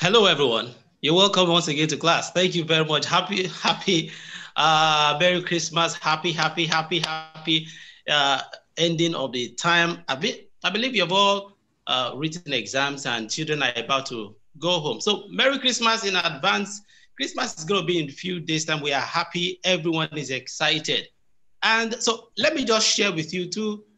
Hello, everyone. You're welcome once again to class. Thank you very much. Merry Christmas. Happy ending of the time. I believe you've all written exams and children are about to go home. So Merry Christmas in advance. Christmas is going to be in a few days' time. We are happy. Everyone is excited. And so let me just share with you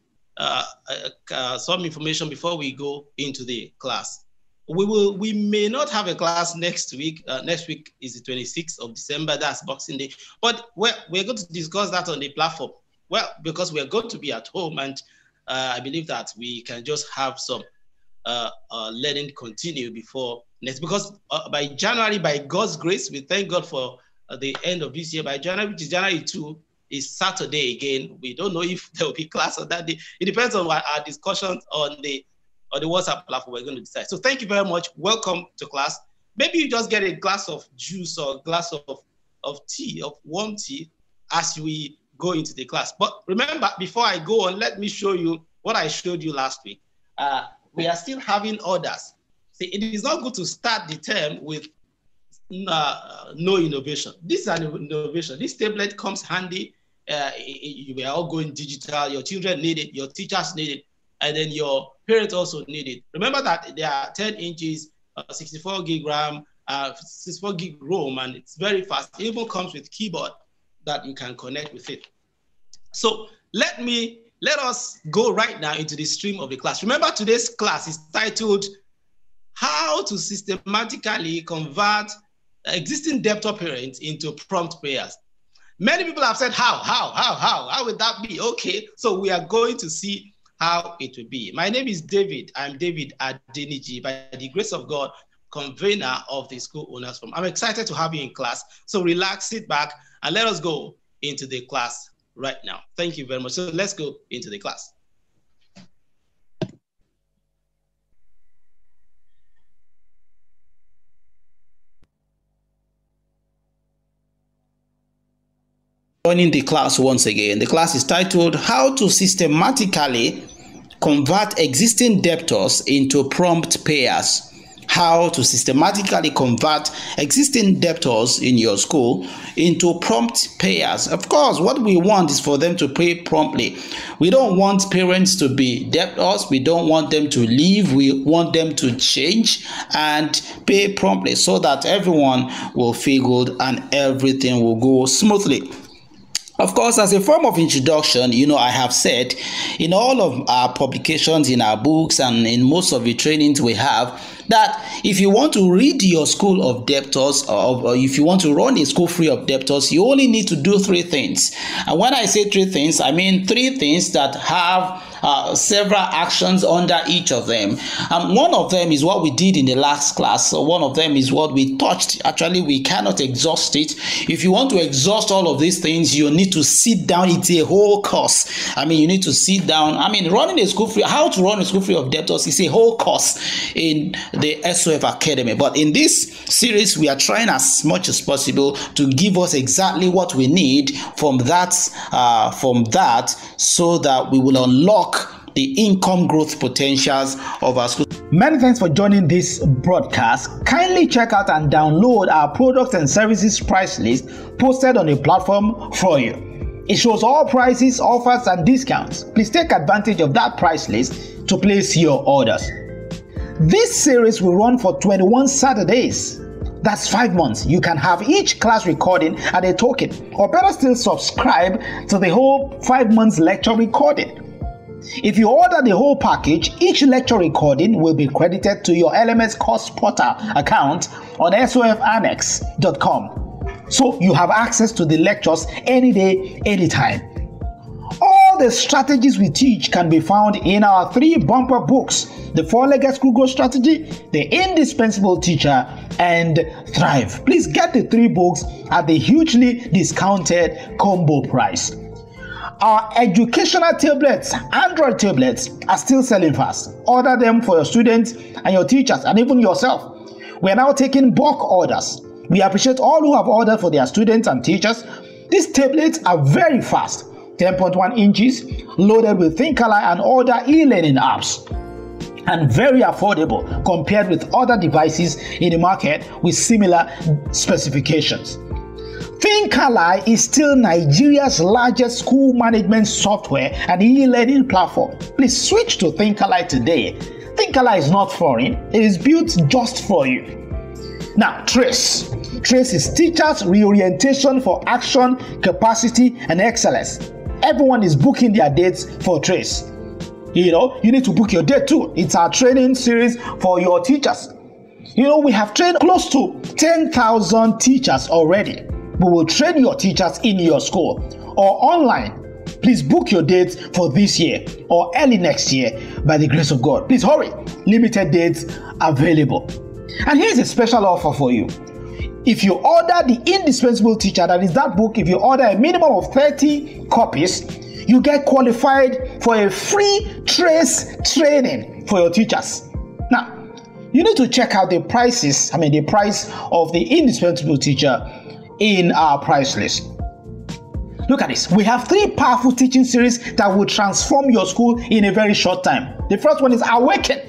some information before we go into the class. We may not have a class next week. Next week is the 26th of December. That's Boxing Day. But we're going to discuss that on the platform. Well, because we're going to be at home, and I believe that we can just have some learning continue before next. Because by January, by God's grace, we thank God for the end of this year. By January, which is January 2, is Saturday again. We don't know if there will be class on that day. It depends on our discussions on the WhatsApp platform we're going to decide. So thank you very much. Welcome to class. Maybe you just get a glass of juice or a glass of tea, of warm tea, as we go into the class. But remember, before I go on, let me show you what I showed you last week. We are still having orders. See, it is not good to start the term with no innovation. This is an innovation. This tablet comes handy. We are all going digital. Your children need it. Your teachers need it. And then your parents also need it. Remember that they are 10 inches, 64 gig RAM, 64 gig ROM, and it's very fast. It even comes with keyboard that you can connect with it. So let us go right now into the stream of the class. Remember, today's class is titled How to Systematically Convert Existing Debtor Parents into Prompt Payers. Many people have said, how would that be? Okay, so we are going to see how it will be. My name is David. I'm David Adeniji, by the grace of God, convener of the School Owners Forum. I'm excited to have you in class. So relax, sit back, and let us go into the class right now. Thank you very much. So let's go into the class. Joining the class once again. The class is titled How to Systematically Convert Existing Debtors into Prompt Payers. How to systematically convert existing debtors in your school into prompt payers. Of course, what we want is for them to pay promptly. We don't want parents to be debtors. We don't want them to leave. We want them to change and pay promptly so that everyone will feel good and everything will go smoothly. Of course, as a form of introduction, I have said in all of our publications, in our books, and in most of the trainings we have, that if you want to rid your school of debtors, or if you want to run a school free of debtors, you only need to do three things. And when I say three things, I mean three things that have several actions under each of them. And one of them is what we did in the last class. So one of them is what we touched. Actually, we cannot exhaust it. If you want to exhaust all of these things, you need to sit down. It's a whole course. You need to sit down. Running a school free, how to run a school free of debtors is a whole course in the SOF Academy. But in this series, we are trying as much as possible to give us exactly what we need from that, so that we will unlock the income growth potentials of our school. Many thanks for joining this broadcast. Kindly check out and download our products and services price list posted on the platform for you. It shows all prices, offers, and discounts. Please take advantage of that price list to place your orders. This series will run for 21 Saturdays. That's 5 months. You can have each class recording at a token, or better still, subscribe to the whole 5 months lecture recording. If you order the whole package, each lecture recording will be credited to your LMS course portal account on sofannex.com. So you have access to the lectures any day, anytime. All the strategies we teach can be found in our 3 bumper books: The 4-Legged School Growth Strategy, The Indispensable Teacher, and Thrive. Please get the 3 books at the hugely discounted combo price. Our educational tablets, Android tablets, are still selling fast. Order them for your students and your teachers and even yourself. We are now taking bulk orders. We appreciate all who have ordered for their students and teachers. These tablets are very fast, 10.1 inches, loaded with ThinkAlike and other e-learning apps. and very affordable compared with other devices in the market with similar specifications. Thinkally is still Nigeria's largest school management software and e-learning platform. Please switch to Thinkally today. Thinkally is not foreign, it is built just for you. Now, Trace. Trace is teachers' reorientation for action, capacity, and excellence. Everyone is booking their dates for Trace. You need to book your date too. It's our training series for your teachers. We have trained close to 10,000 teachers already. We will train your teachers in your school or online. Please book your dates for this year or early next year by the grace of God. Please hurry. Limited dates available. And here's a special offer for you. If you order the Indispensable Teacher, that is that book, if you order a minimum of 30 copies, you get qualified for a free Trace training for your teachers. Now, you need to check out the price of the Indispensable Teacher in our price list. Look at this. We have 3 powerful teaching series that will transform your school in a very short time. The first one is Awaken.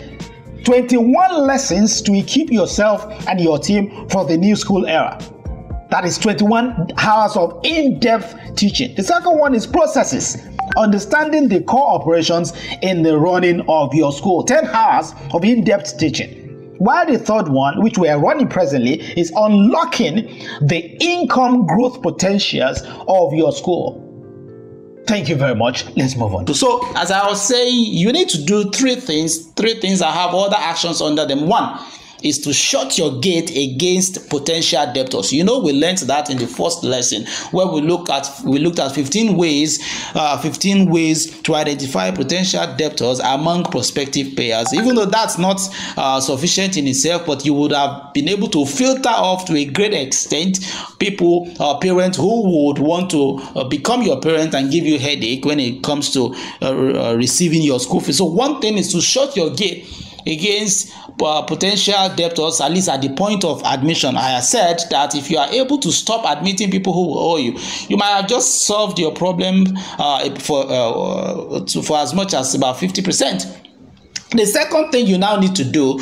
21 lessons to equip yourself and your team for the new school era. That is 21 hours of in-depth teaching. The second one is Processes. Understanding the core operations in the running of your school. 10 hours of in-depth teaching. While the third one, which we are running presently, is Unlocking the income growth potentials of your school. Thank you very much. Let's move on. So, as I was saying, you need to do 3 things. 3 things that have other actions under them. 1 is to shut your gate against potential debtors. We learned that in the first lesson where we looked at 15 ways to identify potential debtors among prospective payers. Even though that's not sufficient in itself, but you would have been able to filter off to a great extent people or parents who would want to become your parent and give you headache when it comes to receiving your school fees. So one thing is to shut your gate against potential debtors, at least at the point of admission. I have said that if you are able to stop admitting people who owe you, you might have just solved your problem for as much as about 50%. The second thing you now need to do,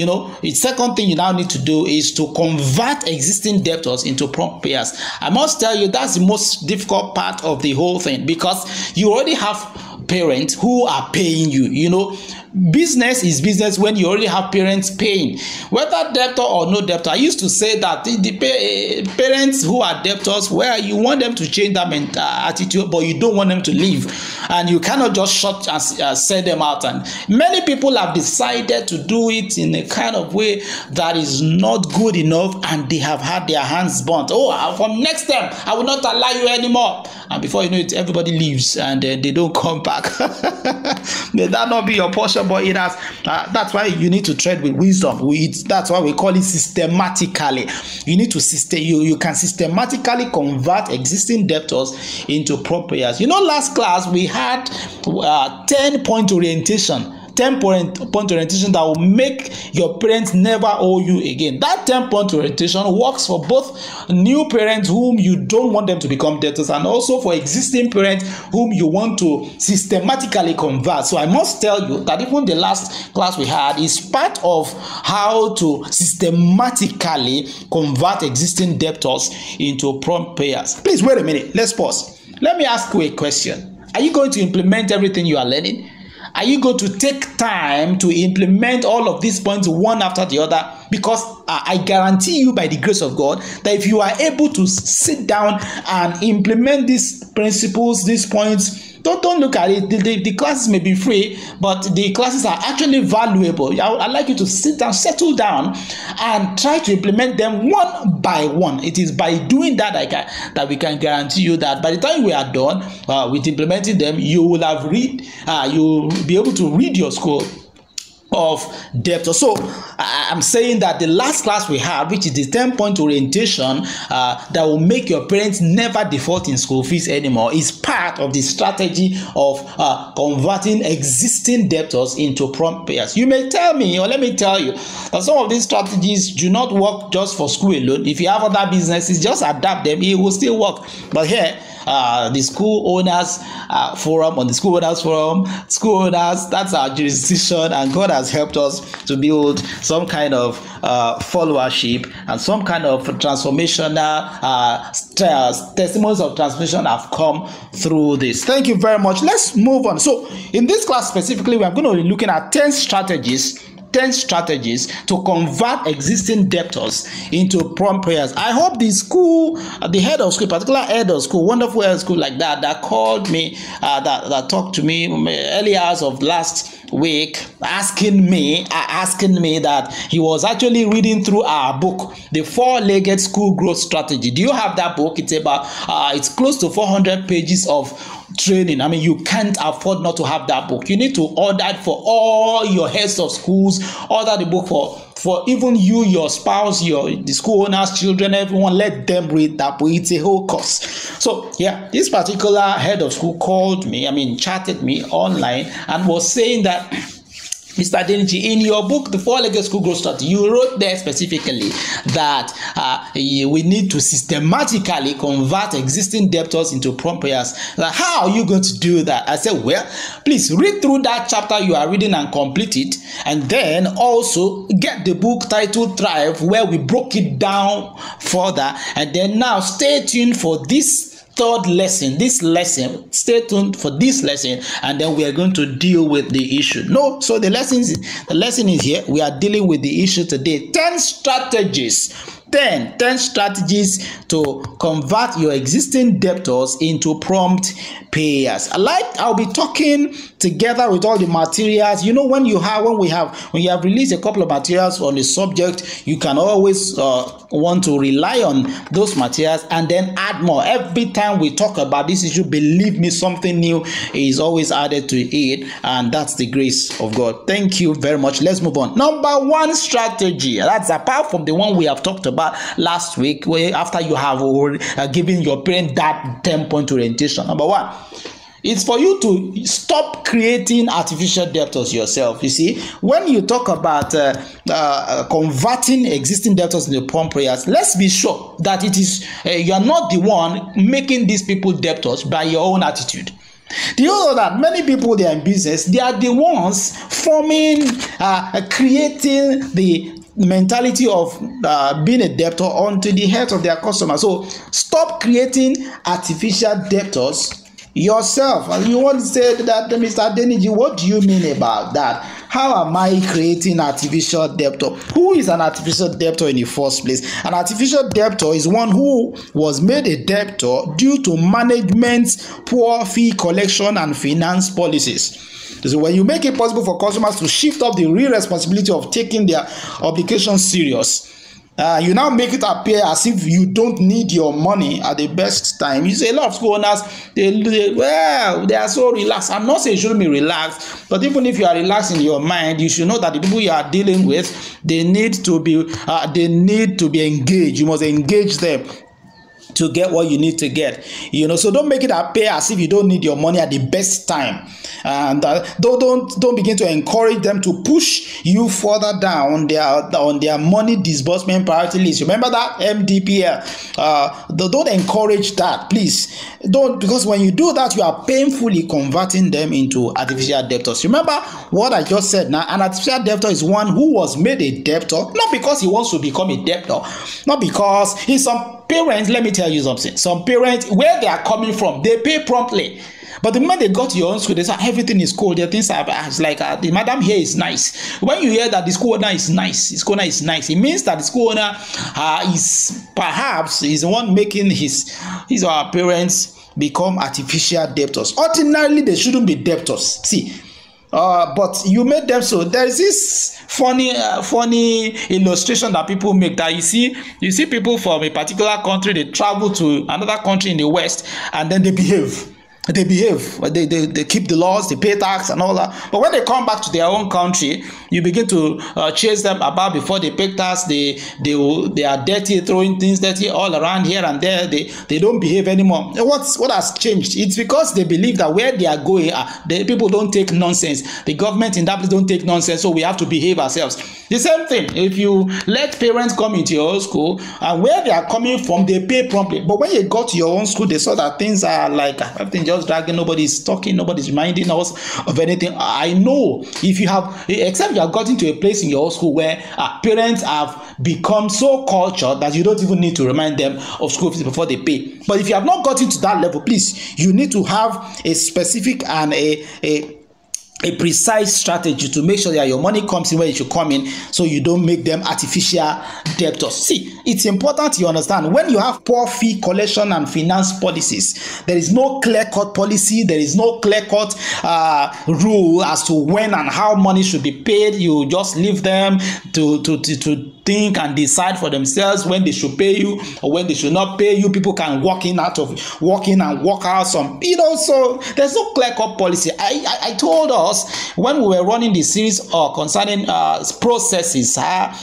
is to convert existing debtors into prompt payers. I must tell you that's the most difficult part of the whole thing, because you already have parents who are paying you. Business is business when you already have parents paying, whether debtor or no debtor. I used to say that the parents who are debtors, where you want them to change that attitude, but you don't want them to leave, and you cannot just shut and send them out. And many people have decided to do it in a kind of way that is not good enough, and they have had their hands burnt. From next time I will not allow you anymore, and before you know it, everybody leaves and they don't come back. May that not be your portion, but it has. That's why you need to tread with wisdom. That's why we call it systematically. You need to you can systematically convert existing debtors into prompt payers. Last class we had 10-point orientation. 10-point orientation that will make your parents never owe you again. That 10-point orientation works for both new parents whom you don't want them to become debtors, and also for existing parents whom you want to systematically convert. So I must tell you that even the last class we had is part of how to systematically convert existing debtors into prompt payers. Please wait a minute. Let's pause. Let me ask you a question. Are you going to implement everything you are learning? Are you going to take time to implement all of these points one after the other? Because I guarantee you by the grace of God that if you are able to sit down and implement these principles, these points, don't look at it. The classes may be free, but the classes are actually valuable. I'd like you to sit down, settle down, and try to implement them one by one. It is by doing that that we can guarantee you that by the time we are done with implementing them, you will be able to read your school of debt. So I'm saying that the last class we had, which is the 10-point orientation that will make your parents never default in school fees anymore, is part of the strategy of converting existing debtors into prompt payers. You may tell me, or let me tell you, that some of these strategies do not work just for school alone. If you have other businesses, just adapt them, it will still work. But here, the school owners forum, on the school owners forum, school owners, that's our jurisdiction, and God has has helped us to build some kind of followership and some kind of transformational testimonies of transformation have come through this. Thank you very much. Let's move on. So in this class specifically, we are going to be looking at 10 strategies to convert existing debtors into prompt prayers. I hope the school, the head of school, particular head of school, wonderful head of school like that called me, that talked to me early hours of last week, asking me that he was actually reading through our book, The Four-Legged School Growth Strategy. Do you have that book? It's about it's close to 400 pages of training. I mean, you can't afford not to have that book. You need to order it for all your heads of schools. Order the book for even you, your spouse, the school owners, children, everyone. Let them read that book. It's a whole course. So yeah, this particular head of school chatted me online and was saying that, Mr. Adeniji, in your book, The Four-Legged School Growth Strategy, you wrote there specifically that we need to systematically convert existing debtors into prompt prayers. How are you going to do that? I said, well, please read through that chapter you are reading and complete it, and then also get the book titled Thrive, where we broke it down further, and then now stay tuned for this third lesson, stay tuned for this lesson, and then we are going to deal with the issue. So the lesson is here. We are dealing with the issue today. 10 strategies to convert your existing debtors into prompt payers. I'll be talking together with all the materials. You know, when you have released a couple of materials on the subject, you can always want to rely on those materials and then add more. Every time we talk about this issue, believe me, something new is always added to it, and that's the grace of God. Thank you very much. Let's move on. Number one strategy, that's apart from the one we have talked about last week, where after you have given your parent that 10-point orientation. Number one, it's for you to stop creating artificial debtors yourself. You see, when you talk about converting existing debtors into prompt prayers, let's be sure that it is you are not the one making these people debtors by your own attitude. Do you know that many people, they are in business, they are the ones forming, creating the mentality of being a debtor onto the heads of their customers. So stop creating artificial debtors yourself. And you want to say that, Mr. Adeniji, what do you mean about that? How am I creating artificial debtor? Who is an artificial debtor in the first place? An artificial debtor is one who was made a debtor due to management's poor fee collection and finance policies. So when you make it possible for customers to shift up the real responsibility of taking their obligations serious, you now make it appear as if you don't need your money at the best time. You see, a lot of school owners, they are so relaxed. I'm not saying you shouldn't be relaxed, but even if you are relaxed in your mind, you should know that the people you are dealing with, they need to be engaged. You must engage them to get what you need to get, so don't make it appear as if you don't need your money at the best time, and don't begin to encourage them to push you further down on their money disbursement priority list. Remember that MDPL. Don't encourage that, please. Don't, because when you do that, you are painfully converting them into artificial debtors. Remember what I just said. Now, an artificial debtor is one who was made a debtor not because he wants to become a debtor, not because he's some parents. Let me tell you something. Some parents, where they are coming from, they pay promptly. But the moment they got to your own school, they say everything is cool. Their things are like the madam here is nice. When you hear that the school owner is nice, it means that the school owner is the one making his or her parents become artificial debtors. Ordinarily, they shouldn't be debtors. See. But you made them so. There is this funny illustration that people make, that you see people from a particular country, they travel to another country in the West, and then they behave. They keep the laws, they pay tax and all that. But when they come back to their own country, you begin to chase them about before they pay tax. They are dirty, throwing things dirty all around here and there. They don't behave anymore. What has changed? It's because they believe that where they are going, the people don't take nonsense. The government in that place don't take nonsense, so we have to behave ourselves. The same thing, if you let parents come into your own school, and where they are coming from, they pay promptly. But when you go to your own school, they saw that things are like everything just just dragging, nobody's talking, nobody's reminding us of anything. I know if you have, except you have gotten to a place in your school where parents have become so cultured that you don't even need to remind them of school fees before they pay. But if you have not gotten to that level, please, you need to have a specific and a precise strategy to make sure that your money comes in where it should come in, so you don't make them artificial debtors. See, it's important you understand, when you have poor fee collection and finance policies, there is no clear-cut policy, there is no clear-cut rule as to when and how money should be paid. You just leave them to think and decide for themselves when they should pay you or when they should not pay you. People can walk in and walk out some, so there's no clear-cut policy. I told us when we were running the series concerning processes,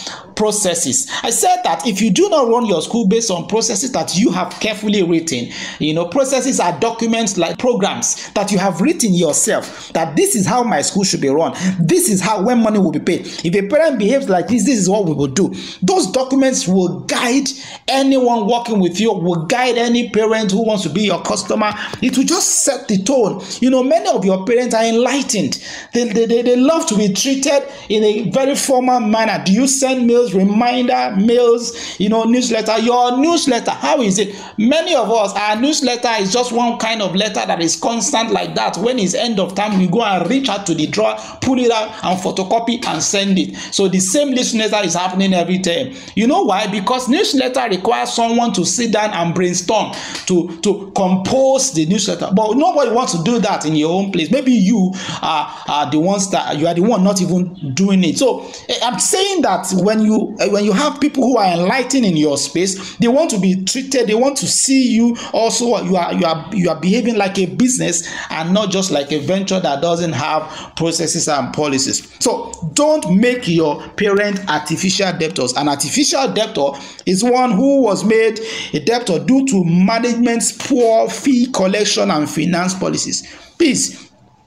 I said that if you do not run your school based on processes that you have carefully written, processes are documents like programs that you have written yourself, that this is how my school should be run, this is how, when money will be paid, if a parent behaves like this is what we will do. Those documents will guide anyone working with you, will guide any parent who wants to be your customer. It will just set the tone. Many of your parents are enlightened. They love to be treated in a very formal manner. Do you send mails, reminder mails, newsletter? Your newsletter, how is it? Many of us, our newsletter is just one kind of letter that is constant like that. When it's end of time, we go and reach out to the drawer, pull it out and photocopy and send it. So the same newsletter is happening every time. You know why? Because newsletter requires someone to sit down and brainstorm to compose the newsletter. But nobody wants to do that in your own place. Maybe you are the ones that you are the one not even doing it. So I'm saying that when you have people who are enlightened in your space, they want to be treated, they want to see you also, you are behaving like a business and not just like a venture that doesn't have processes and policies. So don't make your parent artificial debtors. An artificial debtor is one who was made a debtor due to management's poor fee collection and finance policies. Please,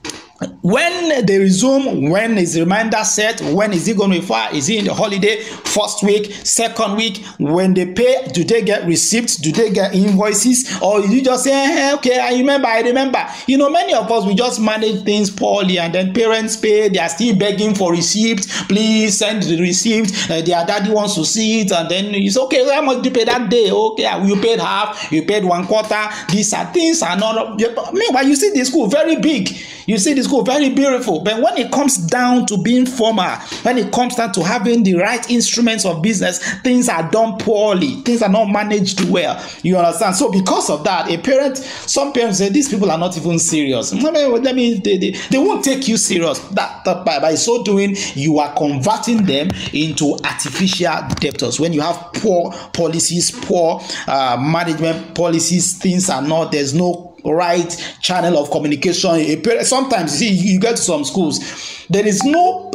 when they resume, when is the reminder set? When is it going to be far? Is it in the holiday? First week, second week? When they pay, do they get receipts? Do they get invoices? Or you just say, okay, I remember. Many of us, we just manage things poorly, and then parents pay, they are still begging for receipts. Please send the receipt. Their daddy wants to see it, and then it's okay, how much do you pay that day? Okay, you paid half, you paid 1/4. These are things are not. Meanwhile, you see the school very big. You see the school very beautiful, but when it comes down to being formal, when it comes down to having the right instruments of business, things are done poorly, things are not managed well. You understand? So because of that, some parents say these people are not even serious. They won't take you serious. That by so doing, you are converting them into artificial debtors. When you have poor policies, poor management policies, things are not, there's no right channel of communication. Sometimes you get to some schools, there is no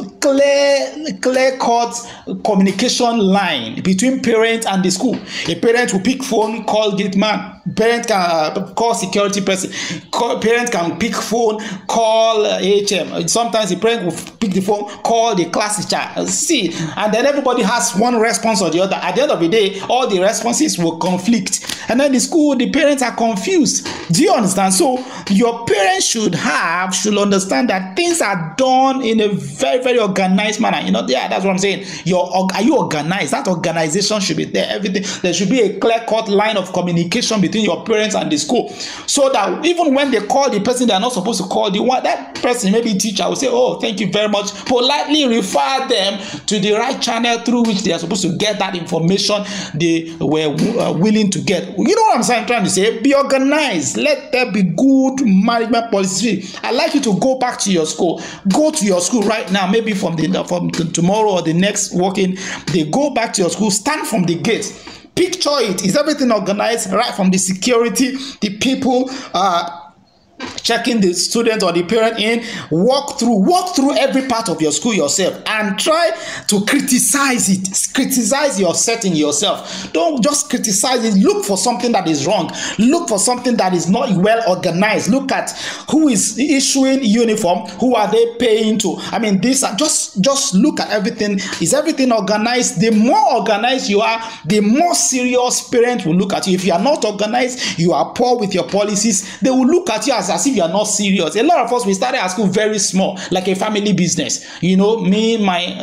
clear-cut communication line between parent and the school. A parent will pick phone, call gate man. Parent can call security person. Parent can pick phone, call HM. Sometimes the parent will pick the phone, call the class teacher. See, and then everybody has one response or the other. At the end of the day, all the responses will conflict, and then the parents are confused. Do you understand? So your parents should understand that things are done in a very, very organized manner. That's what I'm saying. Are you organized? That organization should be there. Everything, there should be a clear-cut line of communication between your parents and the school, so that even when they call the person they are not supposed to call, that person, maybe teacher, will say, oh, thank you very much, politely refer them to the right channel through which they are supposed to get that information they were willing to get. You know what I'm trying to say? Be organized. Let there be good management policy. I'd like you to go back to your school. Go to your school right now, maybe from tomorrow or the next working day. Go back to your school, stand from the gate. Picture it. Is everything organized right from the security, the people checking the student or the parent in. Walk through every part of your school yourself and try to criticize it. Criticize your setting yourself. Don't just criticize it. Look for something that is wrong. Look for something that is not well organized. Look at who is issuing uniform, who are they paying to. I mean, this just look at everything. Is everything organized? The more organized you are, the more serious parents will look at you. If you are not organized, you are poor with your policies, they will look at you as if you are not serious. A lot of us, we started at school very small, like a family business. You know, me,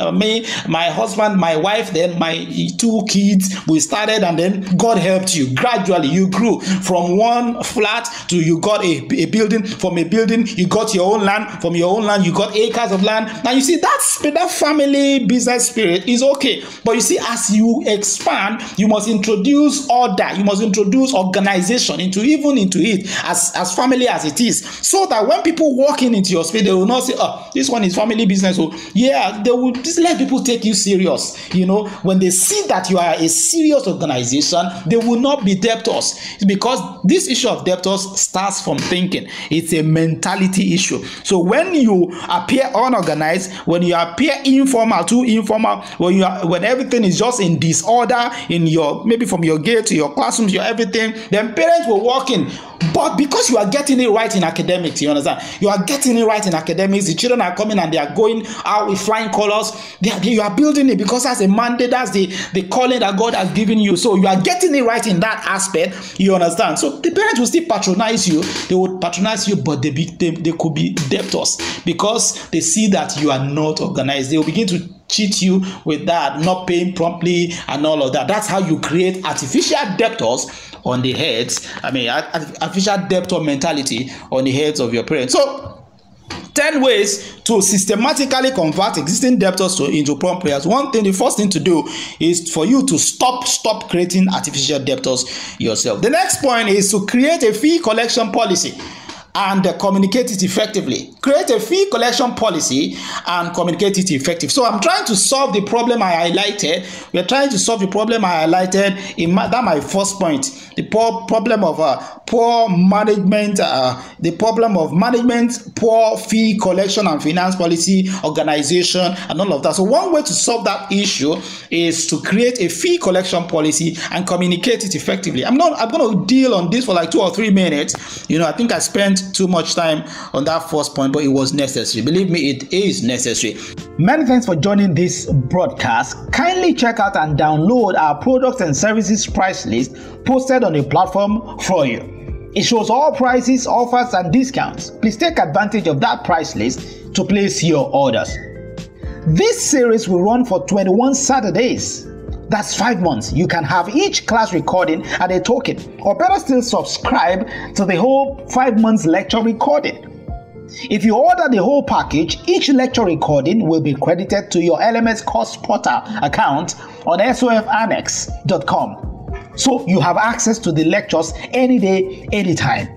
my husband, my wife, then my 2 kids. We started, and then God helped you. Gradually, you grew from one flat to you got a building. From a building, you got your own land. From your own land, you got acres of land. Now you see that family business spirit is okay, but you see, as you expand, you must introduce order. You must introduce organization into it as family as it is, so that when people walk into your space, they will not say, "Oh, this one is family business." So yeah, they will just let people take you serious. You know, when they see that you are a serious organization, they will not be debtors, because this issue of debtors starts from thinking. It's a mentality issue. So when you appear unorganized, when you appear informal, too informal, when everything is just in disorder in your, maybe from your gate to your classrooms, your everything, then parents will walk in. But because you are getting it right in academics, you understand? You are getting it right in academics. The children are coming and they are going out with flying colors. You are building it because that's a mandate, that's the calling that God has given you. So you are getting it right in that aspect, you understand? So the parents will still patronize you. They will patronize you, but they could be debtors because they see that you are not organized. They will begin to cheat you with that, not paying promptly and all of that. That's how you create artificial debtors on the heads. I mean, artificial debtor mentality on the heads of your parents. So 10 ways to systematically convert existing debtors into prompt payers. The first thing to do is for you to stop creating artificial debtors yourself. The next point is to create a fee collection policy and communicate it effectively. Create a fee collection policy and communicate it effectively. So I'm trying to solve the problem I highlighted. We're trying to solve the problem I highlighted in my first point. The problem of poor management, the problem of management, poor fee collection and finance policy, organization, and all of that. So one way to solve that issue is to create a fee collection policy and communicate it effectively. I'm going to deal on this for like 2 or 3 minutes. You know, I think I spent too much time on that first point, but it was necessary. Believe me, it is necessary. Many thanks for joining this broadcast. Kindly check out and download our products and services price list posted on a platform for you. It shows all prices, offers, and discounts. Please take advantage of that price list to place your orders. This series will run for 21 Saturdays. That's 5 months. You can have each class recording at a token, or better still, subscribe to the whole 5 months lecture recording. If you order the whole package, each lecture recording will be credited to your LMS course portal account on sofannex.com. So you have access to the lectures any day, anytime.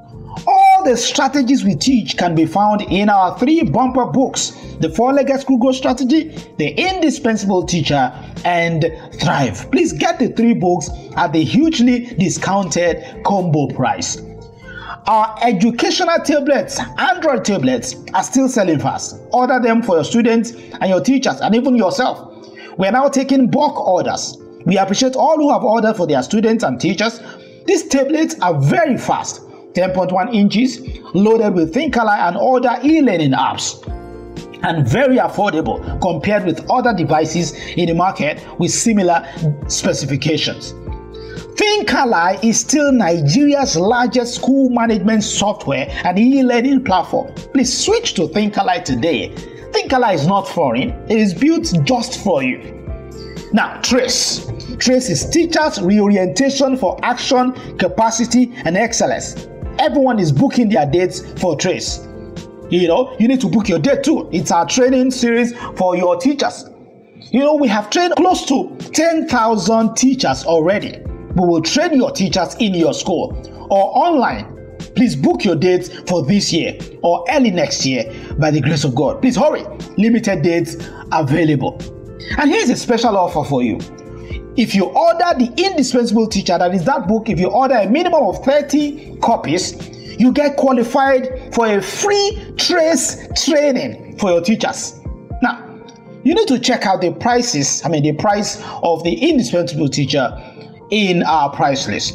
All the strategies we teach can be found in our 3 bumper books: The 4-Legged School Growth Strategy, The Indispensable Teacher, and Thrive. Please get the 3 books at the hugely discounted combo price. Our educational tablets, Android tablets, are still selling fast. Order them for your students and your teachers and even yourself. We are now taking bulk orders. We appreciate all who have ordered for their students and teachers. These tablets are very fast, 10.1 inches, loaded with ThinkAlly and other e-learning apps, and very affordable compared with other devices in the market with similar specifications. ThinkAlly is still Nigeria's largest school management software and e-learning platform. Please switch to ThinkAlly today. ThinkAlly is not foreign, it is built just for you. Now, Trace. Trace is teachers' reorientation for action, capacity, and excellence. Everyone is booking their dates for Trace. You know, you need to book your date too. It's our training series for your teachers. You know, we have trained close to 10,000 teachers already. We will train your teachers in your school or online. Please book your dates for this year or early next year by the grace of God. Please hurry. Limited dates available. And here's a special offer for you. If you order The Indispensable Teacher, that is that book, if you order a minimum of 30 copies, you get qualified for a free trace training for your teachers. Now, you need to check out the prices, the price of the indispensable teacher in our price list.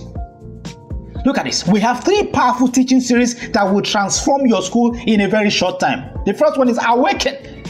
Look at this. We have 3 powerful teaching series that will transform your school in a very short time. The first one is Awaken.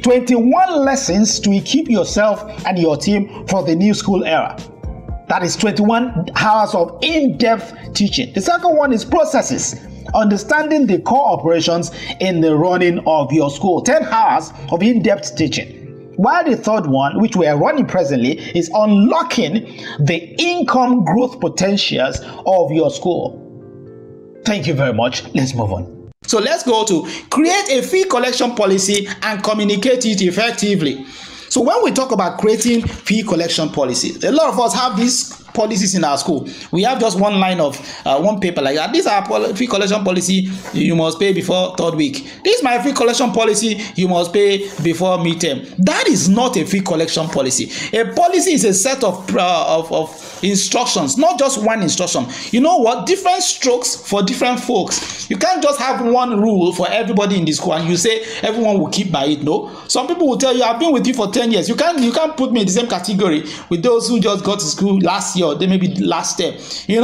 21 lessons to equip yourself and your team for the new school era. That is 21 hours of in-depth teaching. The second one is Processes. Understanding the core operations in the running of your school. 10 hours of in-depth teaching. While the third one, which we are running presently, is Unlocking the Income Growth Potentials of your school. Thank you very much. Let's move on. So let's go to create a fee collection policy and communicate it effectively. So when we talk about creating fee collection policy, a lot of us have these policies in our school. We have just one line of one paper like that. This is our fee collection policy. You must pay before 3rd week. This is my fee collection policy. You must pay before midterm. That is not a fee collection policy. A policy is a set of instructions, not just one instruction. You know what? Different strokes for different folks. You can't just have one rule for everybody in the school and you say everyone will keep by it. No. Some people will tell you, I've been with you for 10 years. You can't put me in the same category with those who just got to school last year or they maybe last step.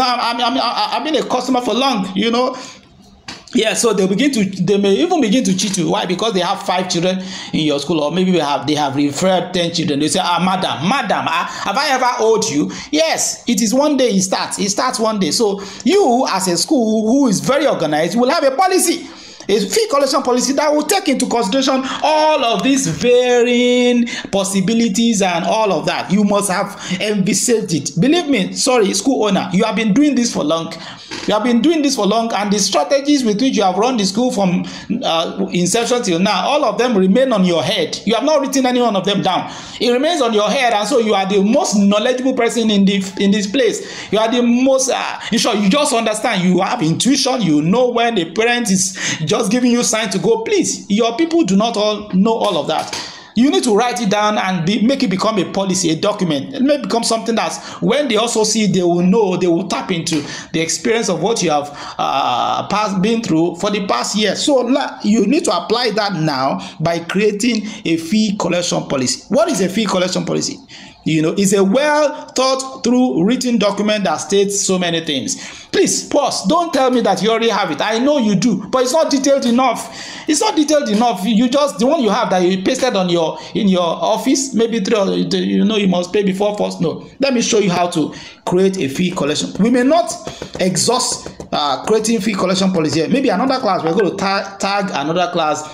I've been a customer for long, Yeah, so they may even begin to cheat you. Why? Because they have 5 children in your school, or maybe they have referred 10 children. They say, madam, have I ever owed you? Yes, it is one day it starts one day. So you as a school who is very organized will have a policy, a fee collection policy that will take into consideration all of these varying possibilities and all of that. You must have envisaged it. Believe me, school owner, you have been doing this for long. And the strategies with which you have run the school from inception till now, all of them remain on your head. You have not written any one of them down. It remains on your head, and so you are the most knowledgeable person in this place. You are the most, in short, you just understand. You have intuition. You know when the parent is just giving you sign to go. Please, your people do not all know all of that. You need to write it down and make it become a policy, a document. It may become something that's, when they also see, they will know, they will tap into the experience of what you have been through for the past year. So you need to apply that now by creating a fee collection policy. What is a fee collection policy? It's a well thought through written document that states so many things. Please pause. Don't tell me that you already have it. I know you do, but it's not detailed enough. You just, the one you have that you pasted in your office, maybe you must pay before first. No, let me show you how to create a fee collection. We may not exhaust creating fee collection policy. Maybe another class we're going to tag another class.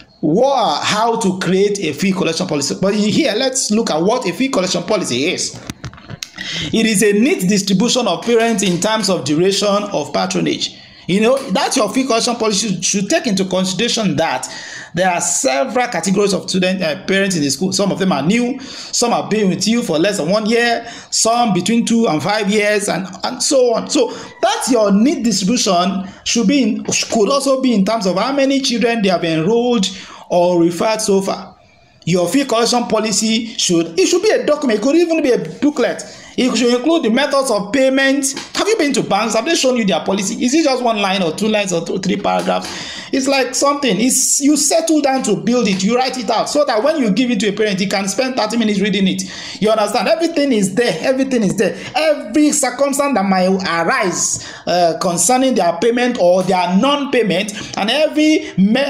How to create a fee collection policy. But here, let's look at what a fee collection policy is. It is a neat distribution of parents in terms of duration of patronage. That your fee collection policy should take into consideration that there are several categories of parents in the school. Some of them are new, some have been with you for less than 1 year, some between 2 and 5 years, and so on. So that's your neat distribution could also be in terms of how many children they have enrolled or referred so far. Your fee collection policy should be a document. It could even be a booklet. It should include the methods of payment. Have you been to banks? Have they shown you their policy? Is it just 1 line or 2 lines or 3 paragraphs? It's like something. You settle down to build it. You write it out so that when you give it to a parent, he can spend 30 minutes reading it. You understand? Everything is there. Every circumstance that might arise concerning their payment or their non-payment, and every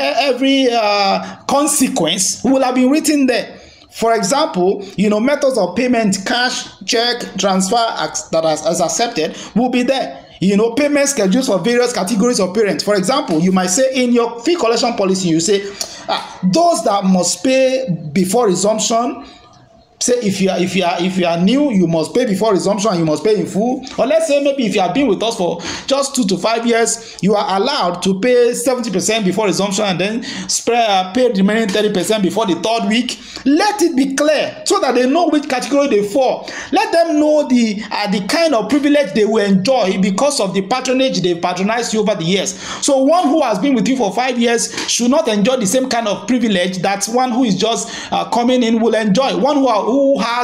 consequence will have been written there. For example, methods of payment, cash, check, transfer that is accepted will be there. Payment schedules for various categories of parents. For example, you might say in your fee collection policy, you say those that must pay before resumption. Say if you are new, you must pay before resumption and you must pay in full. Or let's say maybe if you have been with us for just 2 to 5 years, you are allowed to pay 70% before resumption and then pay the remaining 30% before the 3rd week. Let it be clear so that they know which category they fall. Let them know the kind of privilege they will enjoy because of the patronage they patronized you over the years. So one who has been with you for 5 years should not enjoy the same kind of privilege that one who is just coming in will enjoy. One who has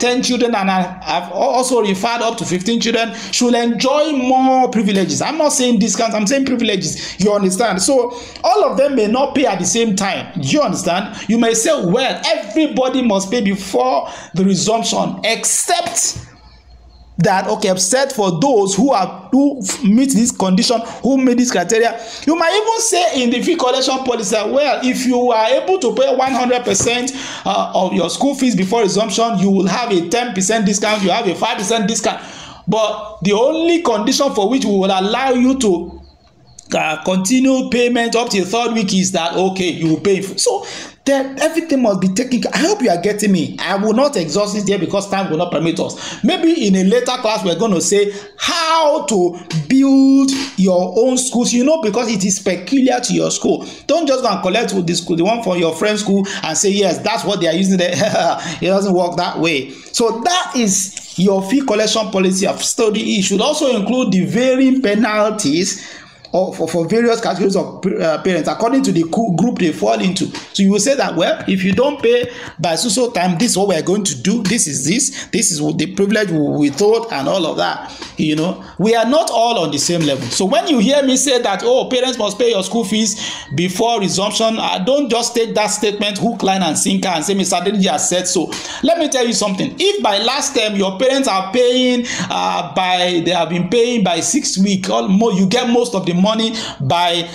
10 children and I've also referred up to 15 children should enjoy more privileges. I'm not saying discounts, I'm saying privileges. You understand? So all of them may not pay at the same time. Do you understand? You may say, well, everybody must pay before the resumption, except that, okay, except for those who meet this condition, who meet this criteria. You might even say in the fee collection policy, well, if you are able to pay 100% of your school fees before resumption, you will have a 10% discount, you have a 5% discount. But the only condition for which we will allow you to continue payment up to the third week is that, okay, you will pay. So then everything must be taken. I hope you are getting me. I will not exhaust it here because time will not permit us. Maybe in a later class we're going to say how to build your own schools, you know, because it is peculiar to your school. Don't just go and collect with the school, the one from your friend's school, and say yes, that's what they are using there. It doesn't work that way. So that is your fee collection policy of study. It should also include the varying penalties for various categories of parents according to the group they fall into. So you will say that, well, if you don't pay by so time, this is what we are going to do. This is what the privilege we thought, and all of that. You know, we are not all on the same level. So when you hear me say that, oh, parents must pay your school fees before resumption, don't just take that statement hook, line, and sinker and say Mr. Adeniji has said so. Let me tell you something. If by last term your parents are paying they have been paying by 6 weeks, or more, you get most of the money by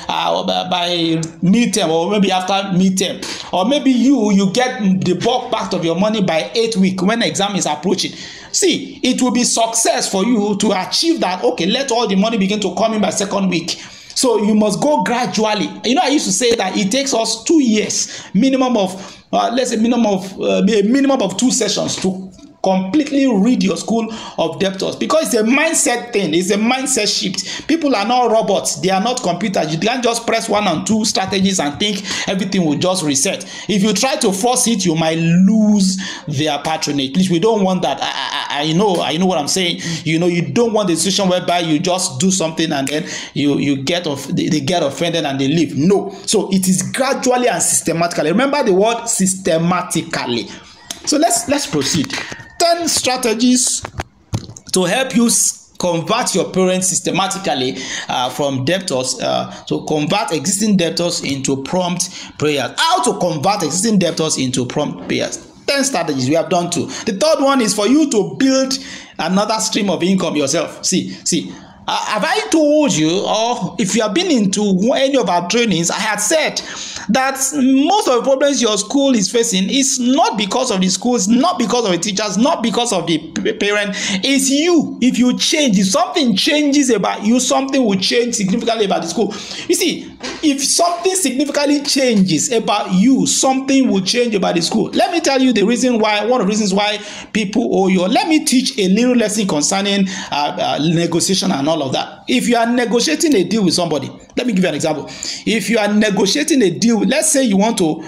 midterm, or maybe after midterm, or maybe you get the bulk part of your money by 8 weeks when the exam is approaching. See, it will be success for you to achieve that. Okay, let all the money begin to come in by second week. So you must go gradually. You know, I used to say that it takes us 2 years, minimum of let's say minimum of 2 sessions to completely rid your school of debtors, because it's a mindset thing. It's a mindset shift. People are not robots. They are not computers. You can't just press 1 and 2 strategies and think everything will just reset. If you try to force it, you might lose their patronage. Please, we don't want that. I know what I'm saying. You know, you don't want the situation whereby you just do something and then they get offended and they leave. No. So it is gradually and systematically. Remember the word systematically. So let's proceed. 10 strategies to help you convert your parents systematically from debtors, to convert existing debtors into prompt prayers. How to convert existing debtors into prompt prayers. 10 strategies. We have done 2. The third one is for you to build another stream of income yourself. See. Have I told you, or if you have been into any of our trainings, I had said that most of the problems your school is facing is not because of the schools, not because of the teachers, not because of the parent. It's you. If you change, if something changes about you, something will change significantly about the school. You see, if something significantly changes about you, something will change about the school. Let me tell you the reason why, one of the reasons why people owe you. Let me teach a little lesson concerning negotiation and all of that. If you are negotiating a deal with somebody, let me give you an example. If you are negotiating a deal, let's say you want to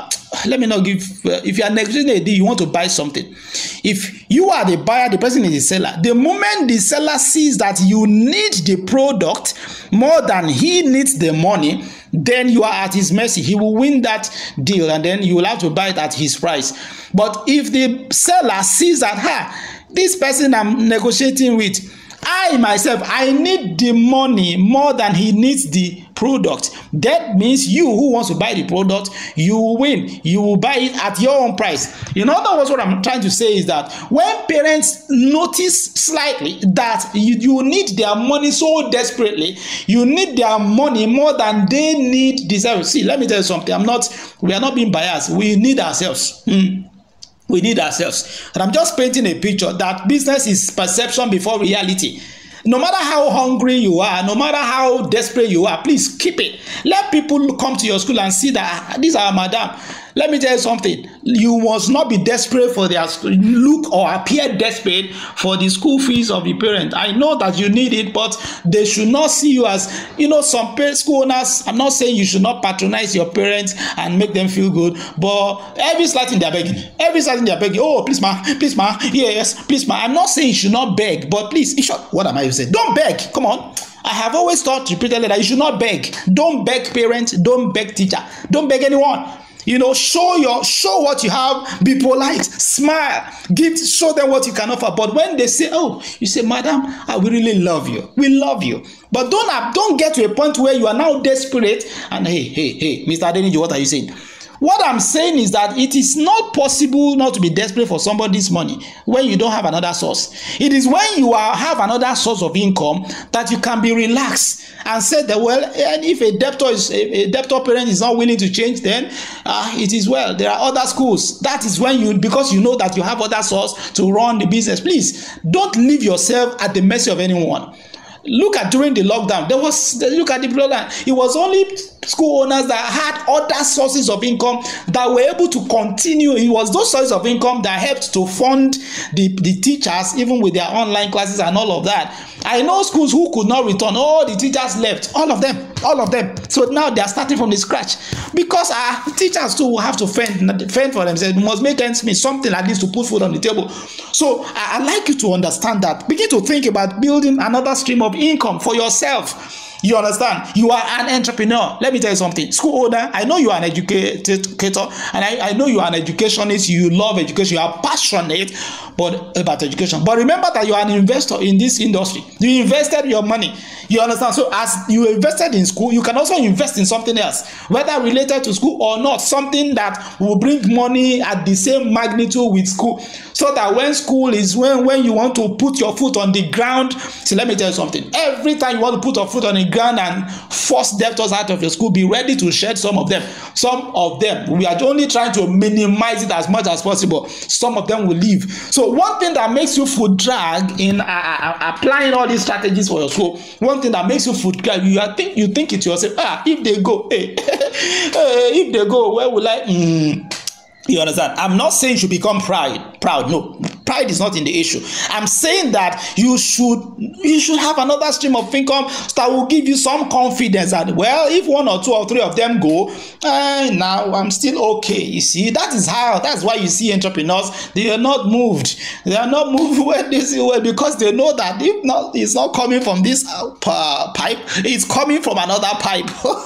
if you are negotiating a deal, you want to buy something. If you are the buyer, the person is the seller. The moment the seller sees that you need the product more than he needs the money, then you are at his mercy. He will win that deal and then you will have to buy it at his price. But if the seller sees that, this person I'm negotiating with, I myself, I need the money more than he needs the product. That means you who wants to buy the product, you will win. You will buy it at your own price. In other words, what I'm trying to say is that when parents notice slightly that you need their money so desperately, you need their money more than they need the service. See, let me tell you something. We are not being biased. We need ourselves. We need ourselves. And I'm just painting a picture that business is perception before reality. No matter how hungry you are, no matter how desperate you are, please keep it. Let people come to your school and see that these are madam. Let me tell you something. You must not be desperate for their look or appear desperate for the school fees of the parent. I know that you need it, but they should not see you as, some school owners. I'm not saying you should not patronize your parents and make them feel good, but every slight thing they're begging. Oh, please ma, yes, please ma. I'm not saying you should not beg, but please, in short, what am I saying? Don't beg. Come on. I have always taught repeatedly that you should not beg. Don't beg parents. Don't beg teacher. Don't beg anyone. show what you have, be polite, smile, show them what you can offer. But when they say, oh, you say, madam, we really love you. We love you. But don't get to a point where you are now desperate and hey, Mr. Adeniji, what are you saying? What I'm saying is that it is not possible not to be desperate for somebody's money when you don't have another source. It is when you have another source of income that you can be relaxed and say that, well, and if a debtor parent is not willing to change, then it is well. There are other schools. That is when because you know that you have other source to run the business. Please don't leave yourself at the mercy of anyone. Look at during the lockdown. Look at the program. It was only school owners that had other sources of income that were able to continue. It was those sources of income that helped to fund the teachers, even with their online classes and all of that. I know schools who could not return. All the teachers left. All of them. So now they are starting from the scratch because our teachers too will have to fend for themselves. We must make ends meet, something at least to put food on the table. So I'd like you to understand that. Begin to think about building another stream of income for yourself. You understand? You are an entrepreneur. Let me tell you something. School owner, I know you are an educator, and I know you are an educationist. You love education. You are passionate about education. But remember that you are an investor in this industry. You invested your money. You understand? So as you invested in school, you can also invest in something else, whether related to school or not, something that will bring money at the same magnitude with school, so that when school is when you want to put your foot on the ground. So let me tell you something. Every time you want to put your foot on the ground and force debtors out of your school, be ready to shed some of them. Some of them, we are only trying to minimize it as much as possible. Some of them will leave. So one thing that makes you foot drag in applying all these strategies for your school, one thing that makes you foot drag, you think it yourself, if they go, if they go, where will I? You understand? I'm not saying you should become proud. No, pride is not in the issue. I'm saying that you should have another stream of income that will give you some confidence that, well, if 1 or 2 or 3 of them go, now I'm still okay. You see, that's why you see entrepreneurs, they are not moved. They are not moved when they see, well, because they know that if not, it's not coming from this pipe, it's coming from another pipe.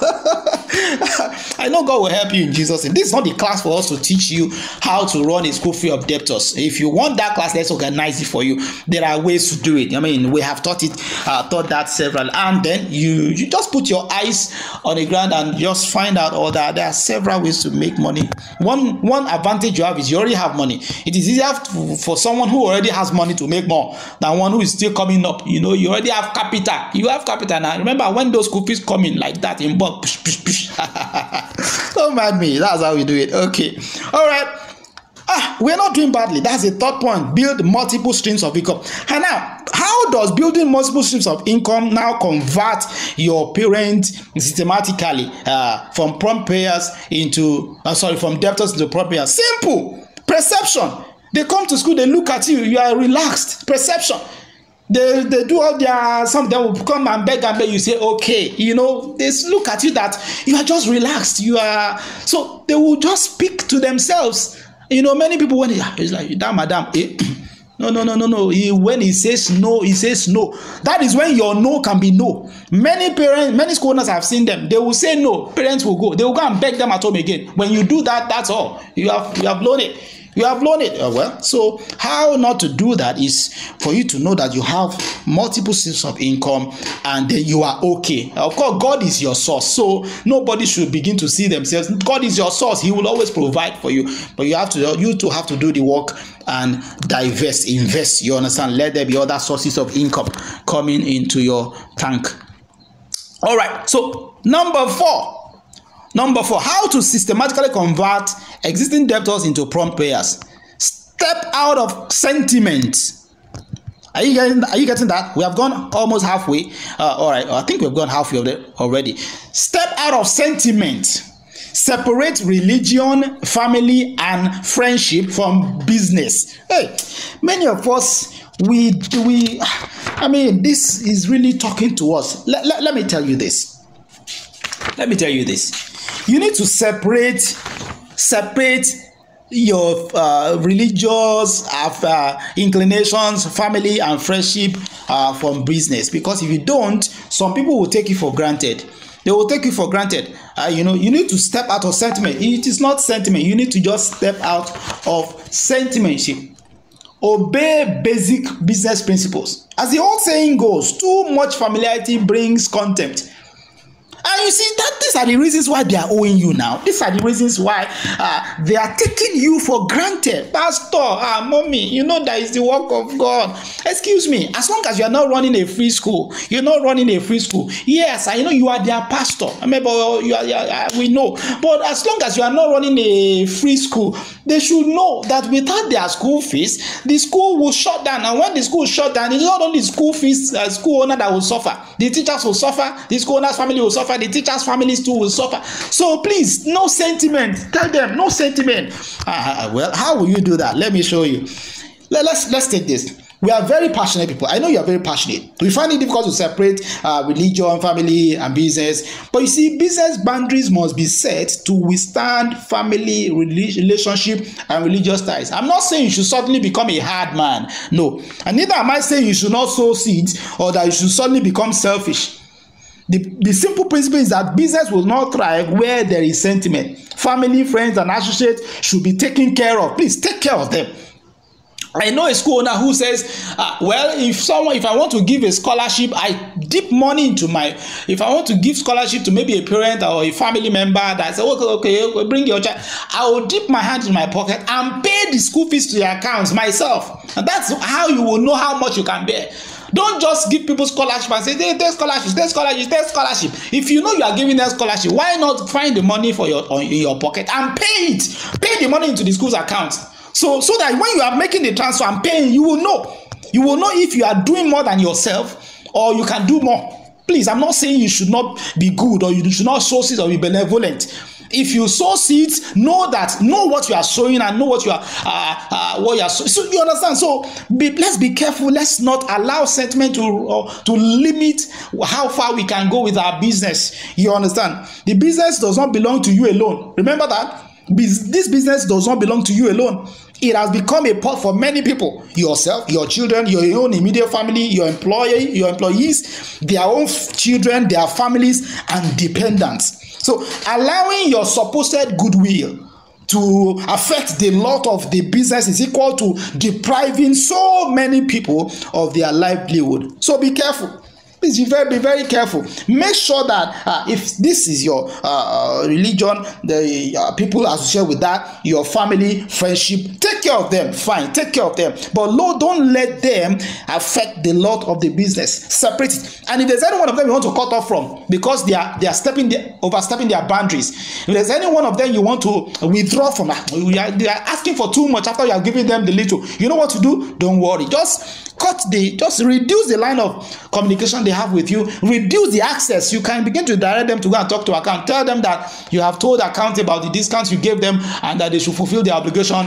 I know God will help you in Jesus' name. This is not the class for us to teach you how to run a school free of debtors. If you want that class, let's organize it for you. There are ways to do it. I mean, we have taught that several, and then you just put your eyes on the ground and just find out that there are several ways to make money. One advantage you have is you already have money. It is easier for someone who already has money to make more than one who is still coming up. You already have capital. You have capital now. Remember when those school fees come in like that in bulk? Don't mind me. That's how we do it. Okay. All right. We're not doing badly. That's the third point. Build multiple streams of income. And now, how does building multiple streams of income now convert your parents systematically from prompt payers from debtors into prompt payers? Simple. Perception. They come to school, they look at you, you are relaxed. Perception. They do all some of them will come and beg, you say, okay, they look at you that you are just relaxed. So they will just speak to themselves. Many people, when it's like, that madam, no. When he says no, he says no. That is when your no can be no. Many school owners, have seen them. They will say no. Parents will go. They will go and beg them at home again. When you do that, that's all. You have blown it. You have blown it. Well, so how not to do that is for you to know that you have multiple streams of income and then you are okay. Of course, God is your source. So nobody should begin to see themselves. God is your source. He will always provide for you. But you too have to do the work and invest. You understand? Let there be other sources of income coming into your tank. All right. So number four, how to systematically convert existing debtors into prompt payers. Step out of sentiment. Are you getting that? We have gone almost halfway. All right, I think we've gone halfway of it already. Step out of sentiment. Separate religion, family, and friendship from business. Hey, many of us, this is really talking to us. Let me tell you this. You need to separate your religious inclinations, family, and friendship from business. Because if you don't, some people will take it for granted. They will take you for granted. You need to step out of sentiment. It is not sentiment. You need to just step out of sentimentship. Obey basic business principles. As the old saying goes, too much familiarity brings contempt. And you see that these are the reasons why they are owing you now. These are the reasons why they are taking you for granted. Pastor, mommy, you know that is the work of God. Excuse me, as long as you are not running a free school, you're not running a free school. Yes, I know you are their pastor. I mean, we know. But as long as you are not running a free school, they should know that without their school fees, the school will shut down. And when the school shut down, it's not only school fees, school owner that will suffer. The teachers will suffer. The school owner's family will suffer. The teachers' families too will suffer. So please, no sentiment. Tell them, no sentiment. Well, how will you do that? Let me show you. Let's take this. We are very passionate people. I know you are very passionate. We find it difficult to separate religion, family, and business. But you see, business boundaries must be set to withstand family, relationship, and religious ties. I'm not saying you should suddenly become a hard man. No. And neither am I saying you should not sow seeds or that you should suddenly become selfish. The simple principle is that business will not thrive where there is sentiment. Family, friends, and associates should be taken care of. Please take care of them. I know a school owner who says, well, if I want to give a scholarship, I dip money into if I want to give scholarship to maybe a parent or a family member that says, okay, bring your child, I will dip my hand in my pocket and pay the school fees to your accounts myself. And that's how you will know how much you can bear. Don't just give people scholarship and say, there's scholarship. If you know you are giving them scholarship, why not find the money in your pocket and pay it? Pay the money into the school's account. So that when you are making the transfer and paying, you will know. You will know if you are doing more than yourself or you can do more. Please, I'm not saying you should not be good or you should not sow seeds or be benevolent. If you sow seeds, know what you are sowing and know what you are sowing. So you understand. So let's be careful. Let's not allow sentiment to limit how far we can go with our business. You understand? The business does not belong to you alone. Remember that this business does not belong to you alone. It has become a pot for many people. Yourself, your children, your own immediate family, your employees, their own children, their families, and dependents. So allowing your supposed goodwill to affect the lot of the business is equal to depriving so many people of their livelihood. So be careful. Please be very careful. Make sure that if this is your religion, the people associated with that, your family, friendship, take care of them. Fine, take care of them. But Lord, don't let them affect the lot of the business. Separate it. And if there's any one of them you want to cut off from because they are overstepping their boundaries, if there's any one of them you want to withdraw from, they are asking for too much after you are giving them the little. You know what to do? Don't worry. Just reduce the line of communication they have with you. Reduce the access. You can begin to direct them to go and talk to account. Tell them that you have told account about the discounts you gave them and that they should fulfill their obligation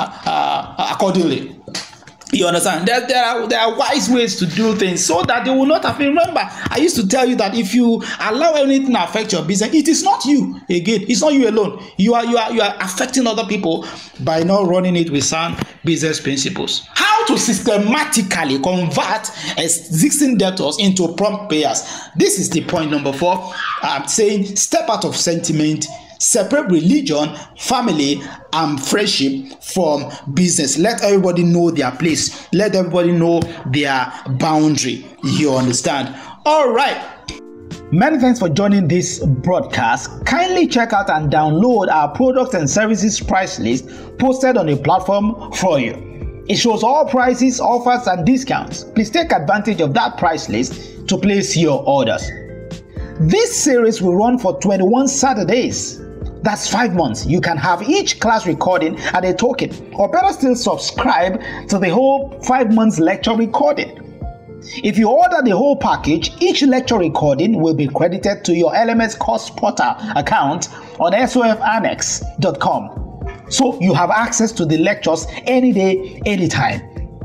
accordingly. You understand? There are wise ways to do things so that they will not have. Remember, I used to tell you that if you allow anything to affect your business, it is not you. Again, it's not you alone. You are affecting other people by not running it with sound business principles. How to systematically convert existing debtors into prompt payers. This is the point number 4. I'm saying step out of sentiment. Separate religion, family, and friendship from business. Let everybody know their place. Let everybody know their boundary. You understand? All right. Many thanks for joining this broadcast. Kindly check out and download our products and services price list posted on the platform for you. It shows all prices, offers, and discounts. Please take advantage of that price list to place your orders. This series will run for 21 Saturdays. That's 5 months. You can have each class recording at a token, or better still, subscribe to the whole 5 months lecture recording. If you order the whole package, each lecture recording will be credited to your LMS course portal account on sofannex.com. So you have access to the lectures any day, anytime.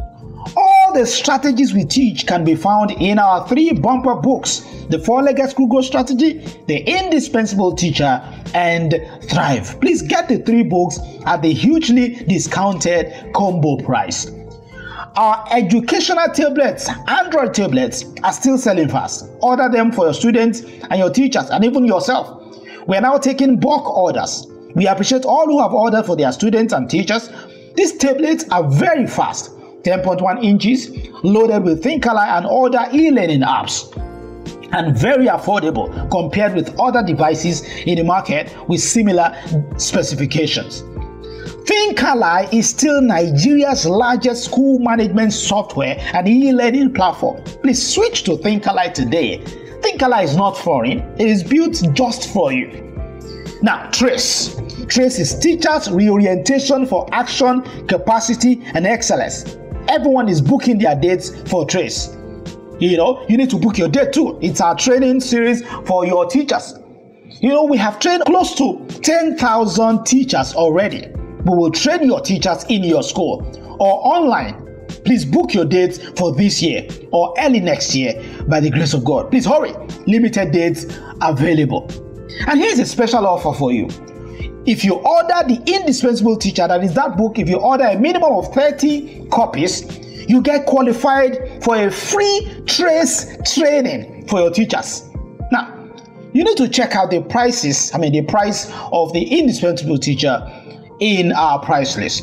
All the strategies we teach can be found in our 3 bumper books: The 4-Legged School Growth Strategy, The Indispensable Teacher, and Thrive. Please get the 3 books at the hugely discounted combo price. Our educational tablets, Android tablets, are still selling fast. Order them for your students and your teachers and even yourself. We are now taking bulk orders. We appreciate all who have ordered for their students and teachers. These tablets are very fast, 10.1 inches, loaded with ThinkAlly and other e-learning apps, and very affordable compared with other devices in the market with similar specifications. ThinkAlly is still Nigeria's largest school management software and e-learning platform. Please switch to ThinkAlly today. ThinkAlly is not foreign, it is built just for you. Now, Trace. Trace is teachers' reorientation for action, capacity, and excellence. Everyone is booking their dates for Trace. You need to book your date too. It's our training series for your teachers. We have trained close to 10,000 teachers already. We will train your teachers in your school or online. Please book your dates for this year or early next year by the grace of God. Please hurry. Limited dates available. And here's a special offer for you. If you order the Indispensable Teacher, that is that book, if you order a minimum of 30 copies, you get qualified for a free Trace training for your teachers. Now, you need to check out the prices, the price of the Indispensable Teacher in our price list.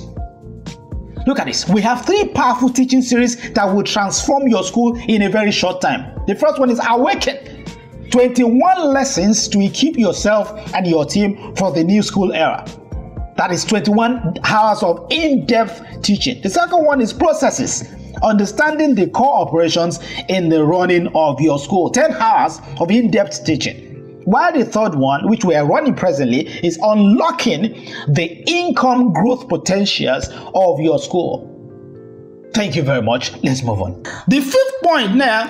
Look at this. We have 3 powerful teaching series that will transform your school in a very short time. The first one is Awaken. 21 lessons to equip yourself and your team for the new school era. That is 21 hours of in-depth teaching. The second one is Processes. Understanding the core operations in the running of your school. 10 hours of in-depth teaching. While the third one, which we are running presently, is Unlocking the income growth potentials of your school. Thank you very much. Let's move on. The 5th point now,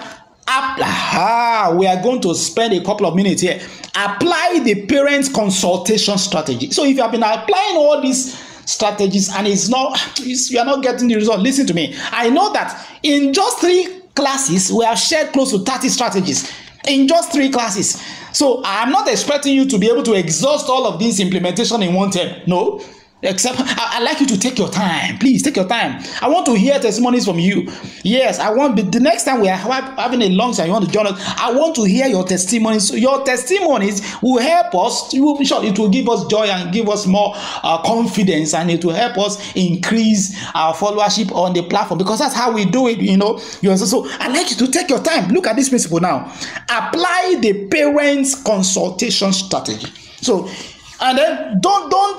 we are going to spend a couple of minutes here. Apply the parent consultation strategy. So if you have been applying all these strategies and you are not getting the result, listen to me. I know that in just 3 classes, we have shared close to 30 strategies. In just 3 classes. So I'm not expecting you to be able to exhaust all of this implementation in one term. No. Except I'd like you to take your time. Please take your time. I want to hear testimonies from you. Yes, I want the next time we are having a long time, you want to join us, I want to hear your testimonies. So your testimonies will help us. It will give us joy and give us more confidence, and it will help us increase our followership on the platform, because that's how we do it. So I'd like you to take your time. Look at this principle now. Apply the parents consultation strategy. So, and then don't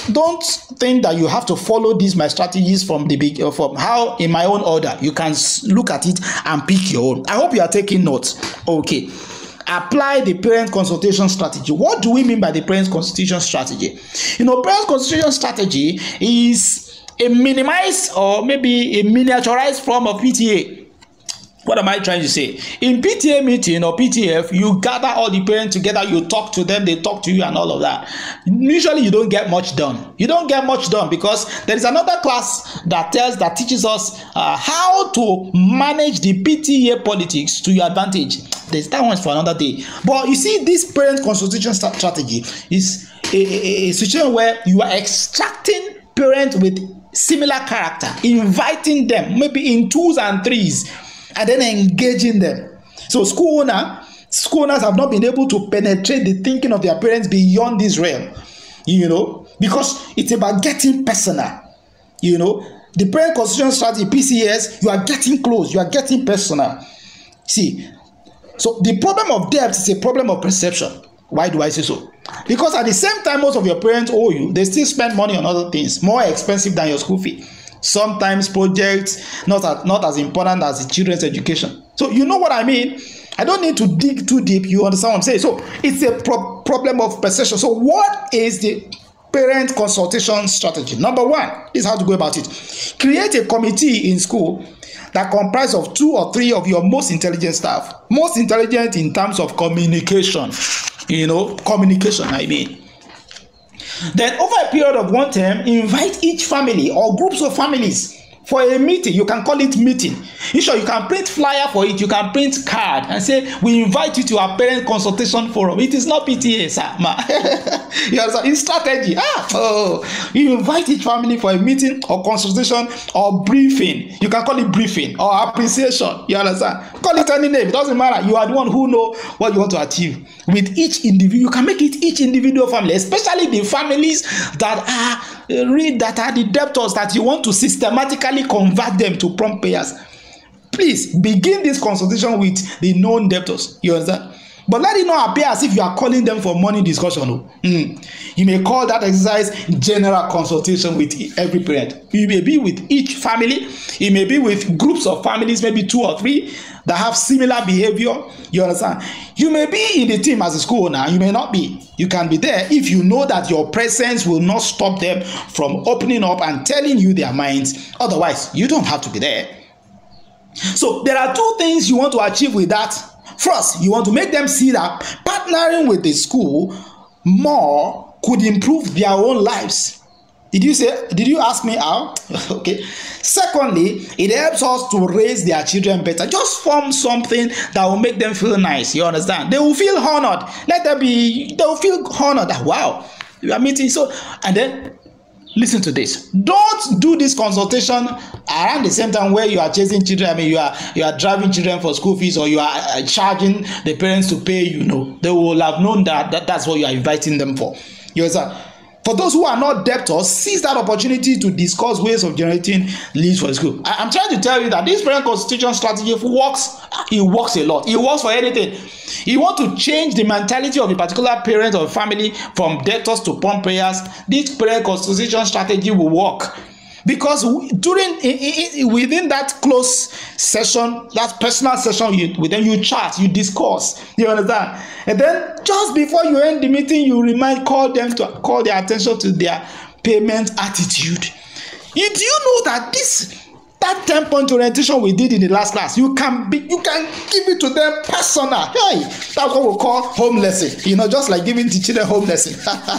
think that you have to follow my strategies from how in my own order. You can look at it and pick your own. I hope you are taking notes. Okay. Apply the parent consultation strategy. What do we mean by the parent consultation strategy? Parent consultation strategy is a minimized or maybe a miniaturized form of PTA. What am I trying to say? In PTA meeting or PTF, you gather all the parents together, you talk to them, they talk to you and all of that. Usually you don't get much done. You don't get much done because there is another class that teaches us how to manage the PTA politics to your advantage. That one is for another day. But you see, this parent consultation strategy is a situation where you are extracting parents with similar character, inviting them maybe in 2s and 3s, and then engaging them. So school owners have not been able to penetrate the thinking of their parents beyond this realm, because it's about getting personal. The parent consultation strategy, PCS, you are getting close, you are getting personal. See, so the problem of debt is a problem of perception. Why do I say so? Because at the same time, most of your parents owe you, they still spend money on other things more expensive than your school fee. Sometimes projects not as important as the children's education. So you know what I mean? I don't need to dig too deep. You understand what I'm saying? So it's a problem of perception. So what is the parent consultation strategy? Number 1, this is how to go about it. Create a committee in school that comprises of 2 or 3 of your most intelligent staff. Most intelligent in terms of communication. Communication, I mean. Then over a period of 1 term, invite each family or groups of families for a meeting. You can call it meeting. You sure you can print flyer for it. You can print card and say, we invite you to our parent consultation forum. It is not PTA, sir. You understand? It's strategy. You invite each family for a meeting or consultation or briefing. You can call it briefing or appreciation. You understand? Call it any name. It doesn't matter. You are the one who know what you want to achieve. With each individual, you can make it each individual family, especially the families that are the debtors that you want to systematically convert them to prompt payers. Please begin this consultation with the known debtors. You understand? But let it not appear as if you are calling them for money discussion. You may call that exercise general consultation with every parent. You may be with each family. It may be with groups of families, maybe 2 or 3 that have similar behavior. You understand? You may be in the team as a school owner. You may not be. You can be there if you know that your presence will not stop them from opening up and telling you their minds. Otherwise, you don't have to be there. So there are 2 things you want to achieve with that. First, you want to make them see that partnering with the school more could improve their own lives. Did you ask me how? Okay. Secondly, it helps us to raise their children better. Just form something that will make them feel nice. You understand? They will feel honored. They will feel honored that, wow, we are meeting. So, and then listen to this. Don't do this consultation around the same time where you are chasing children. I mean, you are driving children for school fees, or you are charging the parents to pay. You know, they will have known that's what you are inviting them for. You understand? For those who are not debtors, seize that opportunity to discuss ways of generating leads for the school. I'm trying to tell you that this parent constitution strategy works. It works a lot. It works for anything. You want to change the mentality of a particular parent or family from debtors to prompt payers. This parent constitution strategy will work. Because within that close session, that personal session with them, you chat, you discuss, you understand? And then just before you end the meeting, you call them to call their attention to their payment attitude. Do you know that that 10-point orientation we did in the last class, you can give it to them personal. Hey, that's what we call home lesson. You know, just like giving the children home lesson.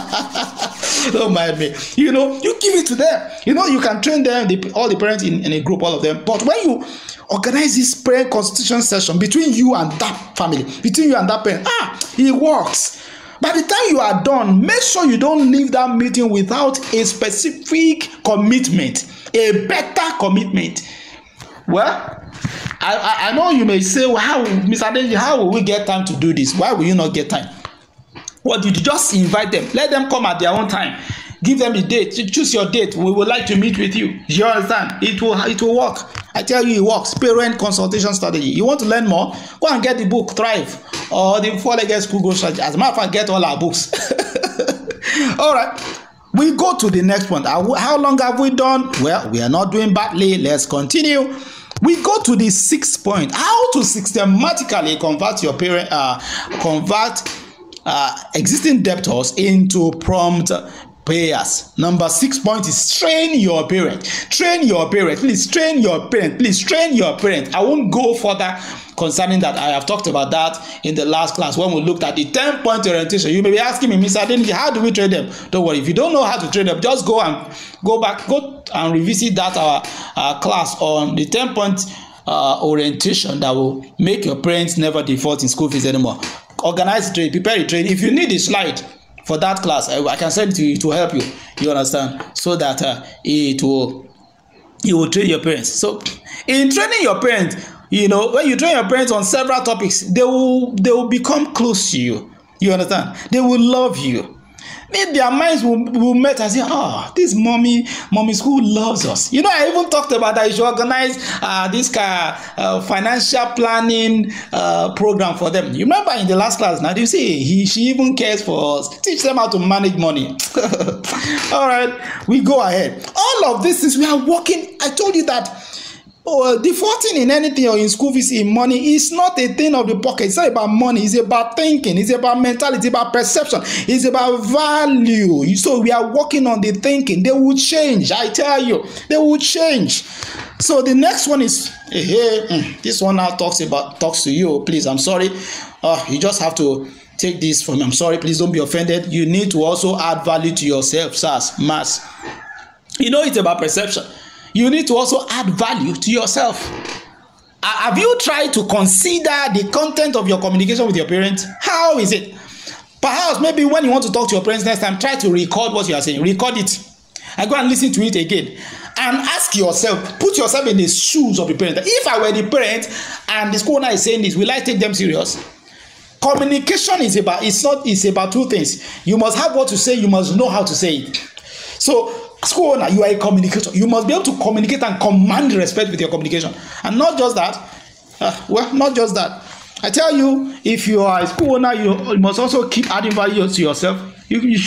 Don't mind me. You know, you give it to them. You know, you can train them, all the parents in a group, all of them. But when you organize this parent constitution session between you and that family, between you and that parent, it works. By the time you are done, make sure you don't leave that meeting without a specific commitment, a better commitment. Well, I know you may say, well, Mr. Adeniji, how will we get time to do this? Why will you not get time? Well, you just invite them. Let them come at their own time. Give them the date. Choose your date. We would like to meet with you. You understand? It will work. I tell you, it works. Parent consultation strategy. You want to learn more? Go and get the book Thrive or the 4-Legged School Growth Strategy. As a matter of fact, get all our books. All right. We go to the next one. How long have we done? Well, we are not doing badly. Let's continue. We go to the 6th point. How to systematically convert your parent, existing debtors into prompt payers. Number 6 point is train your parent. Train your parent. Please train your parent. Please train your parent. I won't go further concerning that. I have talked about that in the last class when we looked at the 10-point orientation. You may be asking me, Mr. Adeniji, how do we train them? Don't worry. If you don't know how to train them, just go and revisit that our class on the 10-point orientation that will make your parents never default in school fees anymore. Organize the training, prepare the training. If you need a slide for that class, I can send it to you to help you. You understand? So that it will train your parents. So in training your parents, you know, when you train your parents on several topics, they will become close to you. You understand? They will love you. Maybe their minds will melt and say, this mommy school loves us. You know, I even talked about that. You should organize this kind of financial planning program for them. You remember in the last class, now you see, she even cares for us. Teach them how to manage money. All right, we go ahead. All of this is we are working. I told you that defaulting in anything or in school fees in money is not a thing of the pocket. It's not about money. It's about thinking. It's about mentality. It's about perception. It's about value. So we are working on the thinking. They will change. I tell you, they will change. So the next one is this one now talks to you. Please, I'm sorry. You just have to take this from me. I'm sorry. Please don't be offended. You need to also add value to yourself, SARS, mass. You know, it's about perception. you need to also add value to yourself. Have you tried to consider the content of your communication with your parents? How is it? Perhaps maybe when you want to talk to your parents next time, try to record what you are saying. Record it. And go and listen to it again. And ask yourself, put yourself in the shoes of the parent. If I were the parent and the school owner is saying this, will I take them serious? Communication is about two things. You must have what to say, you must know how to say it. So, school owner, you are a communicator. You must be able to communicate and command respect with your communication. And not just that. Not just that. I tell you, if you are a school owner, you must also keep adding value to yourself. You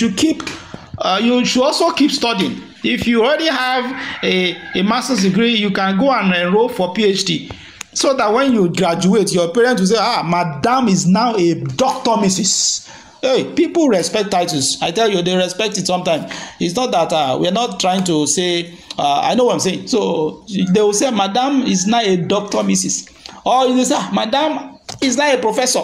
should also keep studying. If you already have a master's degree, you can go and enroll for PhD. So that when you graduate, your parents will say, Madam is now a Dr. Mrs. Hey, people respect titles. I tell you, they respect it sometimes. It's not that we're not trying to say, I know what I'm saying. So they will say, Madam is now a Dr. Mrs. Or they say, Madam is now a professor.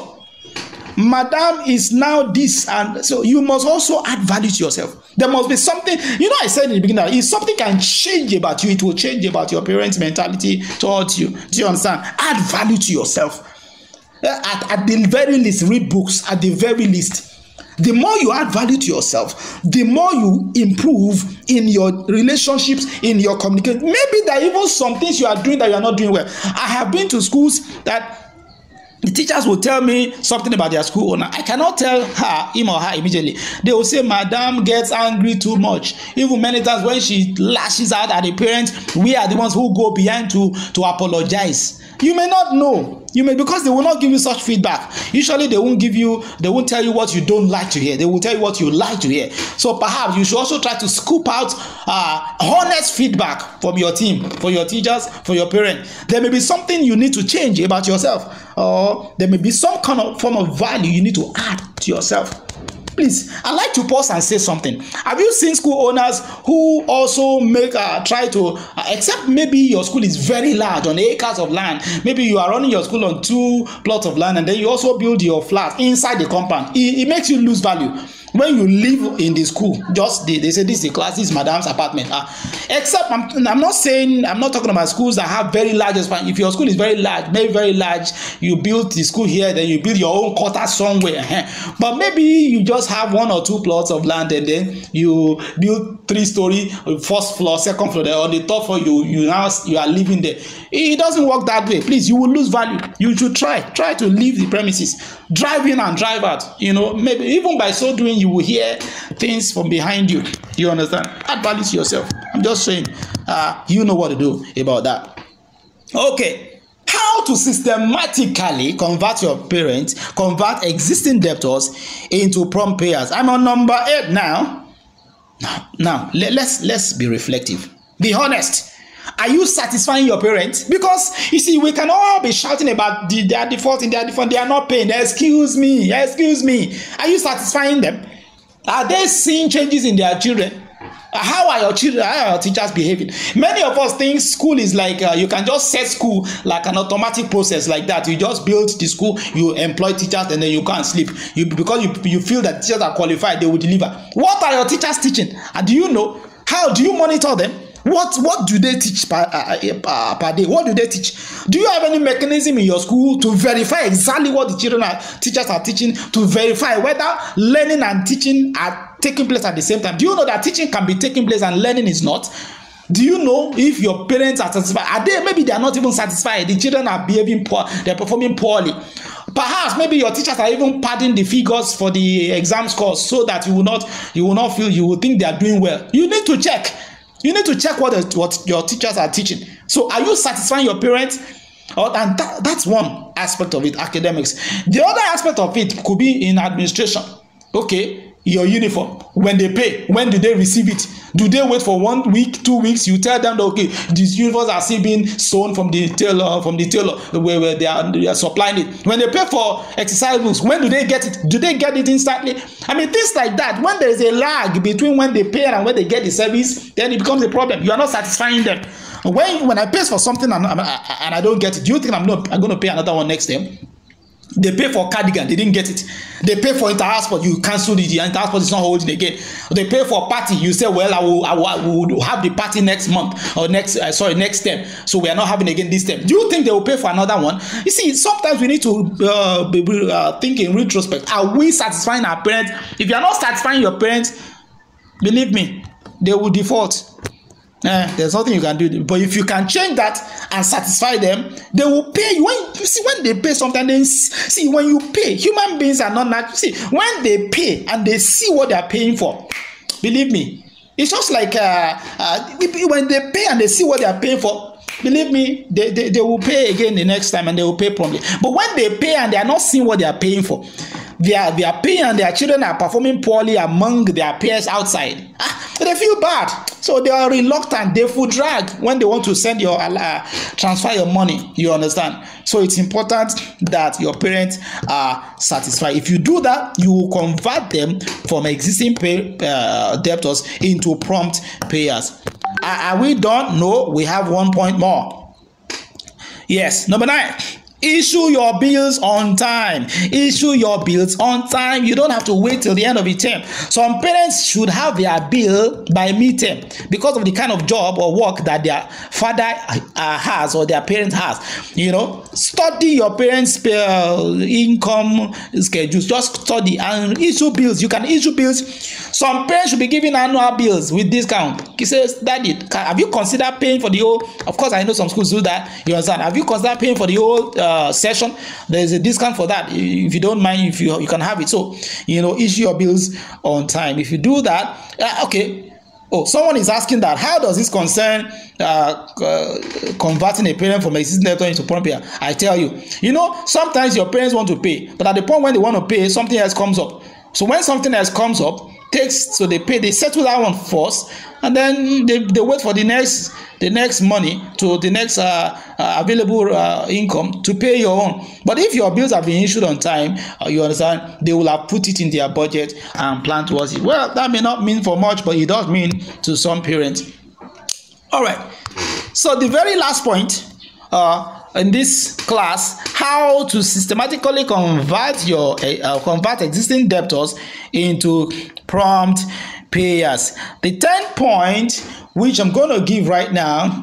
Madam is now this. And so you must also add value to yourself. There must be something, I said in the beginning, if something can change about you, it will change about your parents' mentality towards you. Do you understand? Add value to yourself. At the very least, read books. At the very least, the more you add value to yourself, the more you improve in your relationships, in your communication. Maybe there are even some things you are doing that you are not doing well. I have been to schools that the teachers will tell me something about their school owner. I cannot tell him or her immediately. They will say, Madam gets angry too much. Even many times when she lashes out at the parents, we are the ones who go behind to apologize. You may not know. Because they will not give you such feedback. Usually they won't tell you what you don't like to hear. They will tell you what you like to hear. So perhaps you should also try to scoop out honest feedback from your team, for your teachers, for your parents. There may be something you need to change about yourself, or there may be some kind of form of value you need to add to yourself. Please, I'd like to pause and say something. Have you seen school owners who also try to, except maybe your school is very large on acres of land. Maybe you are running your school on 2 plots of land and then you also build your flat inside the compound. It makes you lose value. When you live in the school, they say this is the class, this is Madam's apartment. Except I'm not talking about schools that have very large expansion. If your school is very large, maybe very large, you build the school here, then you build your own quarter somewhere. But maybe you just have 1 or 2 plots of land and then you build 3-story, first floor, second floor. There on the top floor, you are living there. It doesn't work that way. Please, you will lose value. You should try to leave the premises, drive in and drive out. Maybe even by so doing, you will hear things from behind you. You understand? Add value to yourself. I'm just saying, you know what to do about that. Okay. How to systematically convert existing debtors into prompt payers. I'm on number 8 now. Now, let's be reflective. Be honest. Are you satisfying your parents? Because you see, we can all be shouting about they are defaulting, they are not paying. Excuse me. Are you satisfying them? Are they seeing changes in their children? How are your children, how are your teachers behaving? Many of us think school is like, you can just set school like an automatic process like that. You just build the school, you employ teachers, and then you can't sleep. Because you feel that teachers are qualified, they will deliver. What are your teachers teaching? And do you know? How do you monitor them? What do they teach per day? What do they teach? Do you have any mechanism in your school to verify exactly what the teachers are teaching, to verify whether learning and teaching are taking place at the same time? Do you know that teaching can be taking place and learning is not? Do you know if your parents are satisfied? Maybe they are not even satisfied. The children are behaving poor. They're performing poorly. Perhaps maybe your teachers are even padding the figures for the exam scores so that you will think they are doing well. You need to check. You need to check what your teachers are teaching. So are you satisfying your parents? And that's one aspect of it, academics. The other aspect of it could be in administration. Okay, your uniform. When they pay, when do they receive it? Do they wait for 1 week, 2 weeks? You tell them that, okay, these uniforms are still being sewn from the tailor, where they are supplying it. When they pay for exercise books, when do they get it? Do they get it instantly? Things like that. When there is a lag between when they pay and when they get the service, then it becomes a problem. You are not satisfying them. When I pay for something and I don't get it, do you think I'm going to pay another one next time? They pay for cardigan, they didn't get it. They pay for Intersport, you cancelled it, and Intersport is not holding again. They pay for party, you say, well, I will have the party next month or next term, so we are not having again this term. Do you think they will pay for another one? You see, sometimes we need to think in retrospect. Are we satisfying our parents? If you are not satisfying your parents, believe me, they will default. There's nothing you can do. But if you can change that and satisfy them, they will pay you. When they pay sometimes, when you pay, human beings are not natural. See, when they pay and they see what they are paying for, believe me, it's just like when they pay and they see what they are paying for, believe me, they will pay again the next time, and they will pay promptly. But when they pay and they are not seeing what they are paying for, they are paying and their children are performing poorly among their peers outside, they feel bad. So they are reluctant. They will drag when they want to send your transfer your money. You understand? So it's important that your parents are satisfied. If you do that, you will convert them from existing debtors into prompt payers. Are we done? No, we have 1 point more. Yes, number 9. Issue your bills on time. Issue your bills on time. You don't have to wait till the end of the term. Some parents should have their bill by mid-term because of the kind of job or work that their father has or their parent has. You know, study your parents' income schedules. Just study and issue bills. You can issue bills. Some parents should be giving annual bills with discount. He says, Daddy, have you considered paying for the whole? Of course, I know some schools do that. You understand? Have you considered paying for the whole session? There is a discount for that. If you don't mind, if you can have it. So, you know, issue your bills on time. If you do that, okay. Oh, someone is asking that. How does this concern converting a parent from existing debtor into prompt payer? I tell you, you know, sometimes your parents want to pay, but at the point when they want to pay, something else comes up. So when something else comes up, so they pay, they settle that one first, and then they wait for the next money to the next available income to pay your own. But if your bills have been issued on time, you understand, they will have put it in their budget and plan towards it. Well, that may not mean for much, but it does mean to some parents. All right. So the very last point in this class, how to systematically convert existing debtors into prompt payers. The 10th point, which I'm going to give right now,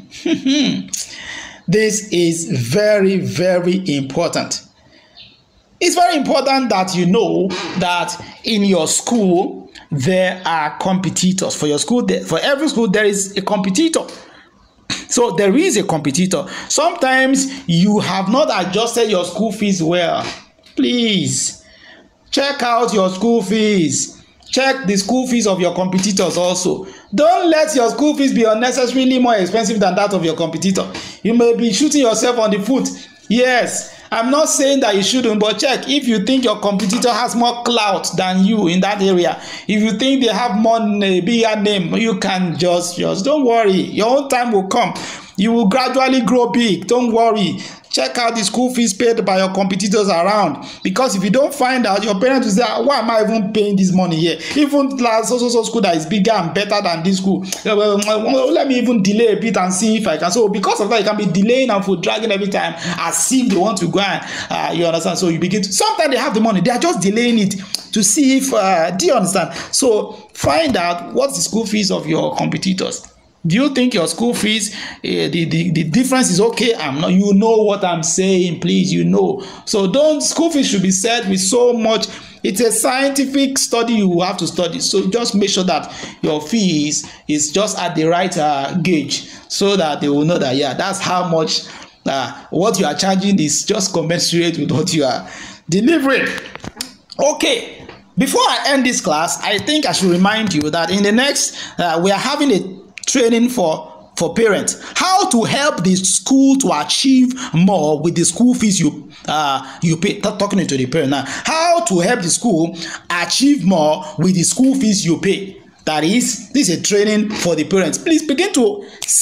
this is very, very important. It's very important that you know that in your school there are competitors. For your school, for every school there is a competitor. So there is a competitor. Sometimes you have not adjusted your school fees well. Please check out your school fees. Check the school fees of your competitors also. Don't let your school fees be unnecessarily more expensive than that of your competitor. You may be shooting yourself on the foot. Yes, I'm not saying that you shouldn't, but check if you think your competitor has more clout than you in that area. If you think they have more bigger name, you can just don't worry. Your own time will come. You will gradually grow big. Don't worry. Check out the school fees paid by your competitors around. Because if you don't find out, your parents will say, why am I even paying this money here? Even so school that is bigger and better than this school. Well, let me even delay a bit and see if I can. So because of that, you can be delaying and for dragging every time as if they want to go and you understand. So you begin to, sometimes they have the money. They are just delaying it to see if, do you understand? So find out what's the school fees of your competitors. Do you think your school fees, the difference is okay? I'm not. You know what I'm saying, please. You know. So school fees should be set with so much. It's a scientific study you will have to study. So just make sure that your fees is just at the right gauge, so that they will know that that's how much what you are charging is just commensurate with what you are delivering. Okay. Before I end this class, I think I should remind you that in the next we are having a training for parents, how to help the school to achieve more with the school fees you pay. Talking to the parent now, how to help the school achieve more with the school fees you pay. That is, this is a training for the parents. Please begin to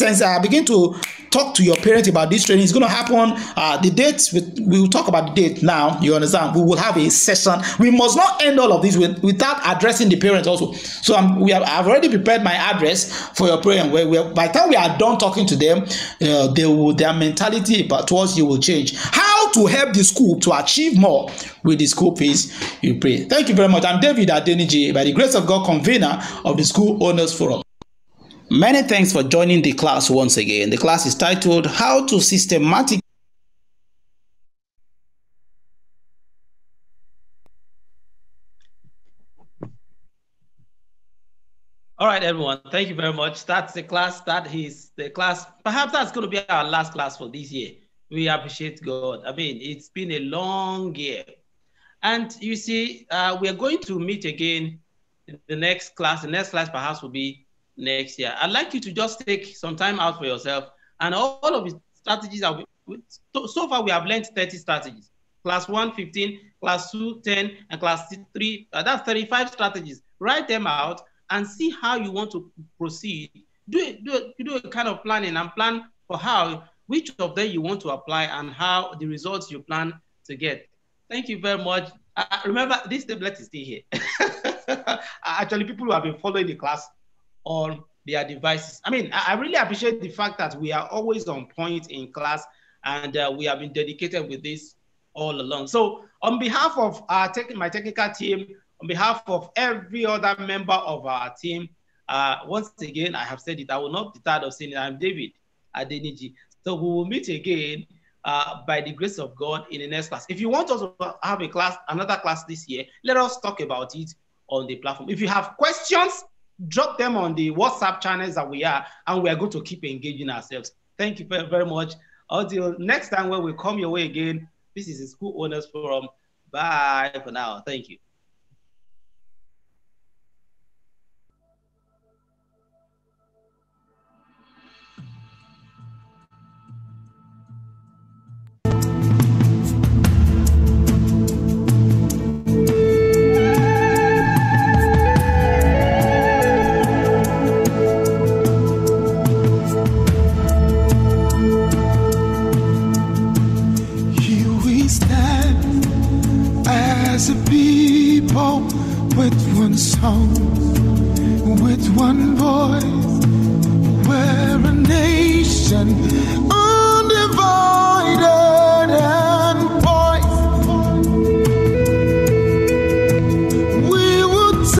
talk to your parents about this training. It's going to happen. The date, we will talk about the date now. You understand? We will have a session. We must not end all of this without addressing the parents also. So I've already prepared my address for your parents. By the time we are done talking to them, their mentality towards you will change. How to help the school to achieve more with the school fees you pay. Thank you very much. I'm David Adeniji, by the grace of God, convener of the School Owners Forum. Many thanks for joining the class once again. The class is titled How to Systematically All right, everyone. Thank you very much. That's the class. That is the class. Perhaps that's going to be our last class for this year. We appreciate God. I mean, it's been a long year. And you see, we are going to meet again in the next class. The next class perhaps will be next year. I'd like you to just take some time out for yourself. And all of the strategies, so far we have learned 30 strategies. Class 1, 15, class 2, 10, and class 3, that's 35 strategies. Write them out and see how you want to proceed. Do a kind of planning and plan for which of them you want to apply and how the results you plan to get. Thank you very much. Remember, this tablet is still here. Actually, people who have been following the class on their devices. I mean, I really appreciate the fact that we are always on point in class, and we have been dedicated with this all along. So on behalf of my technical team, on behalf of every other member of our team, once again, I have said it, I will not be tired of saying it. I'm David Adeniji. So we will meet again by the grace of God in the next class. If you want us to have another class this year, let us talk about it on the platform. If you have questions, drop them on the WhatsApp channels that we are, and we are going to keep engaging ourselves. Thank you very, very much. Until next time when we come your way again, this is the School Owners Forum. Bye for now. Thank you. As a people with one song, with one voice.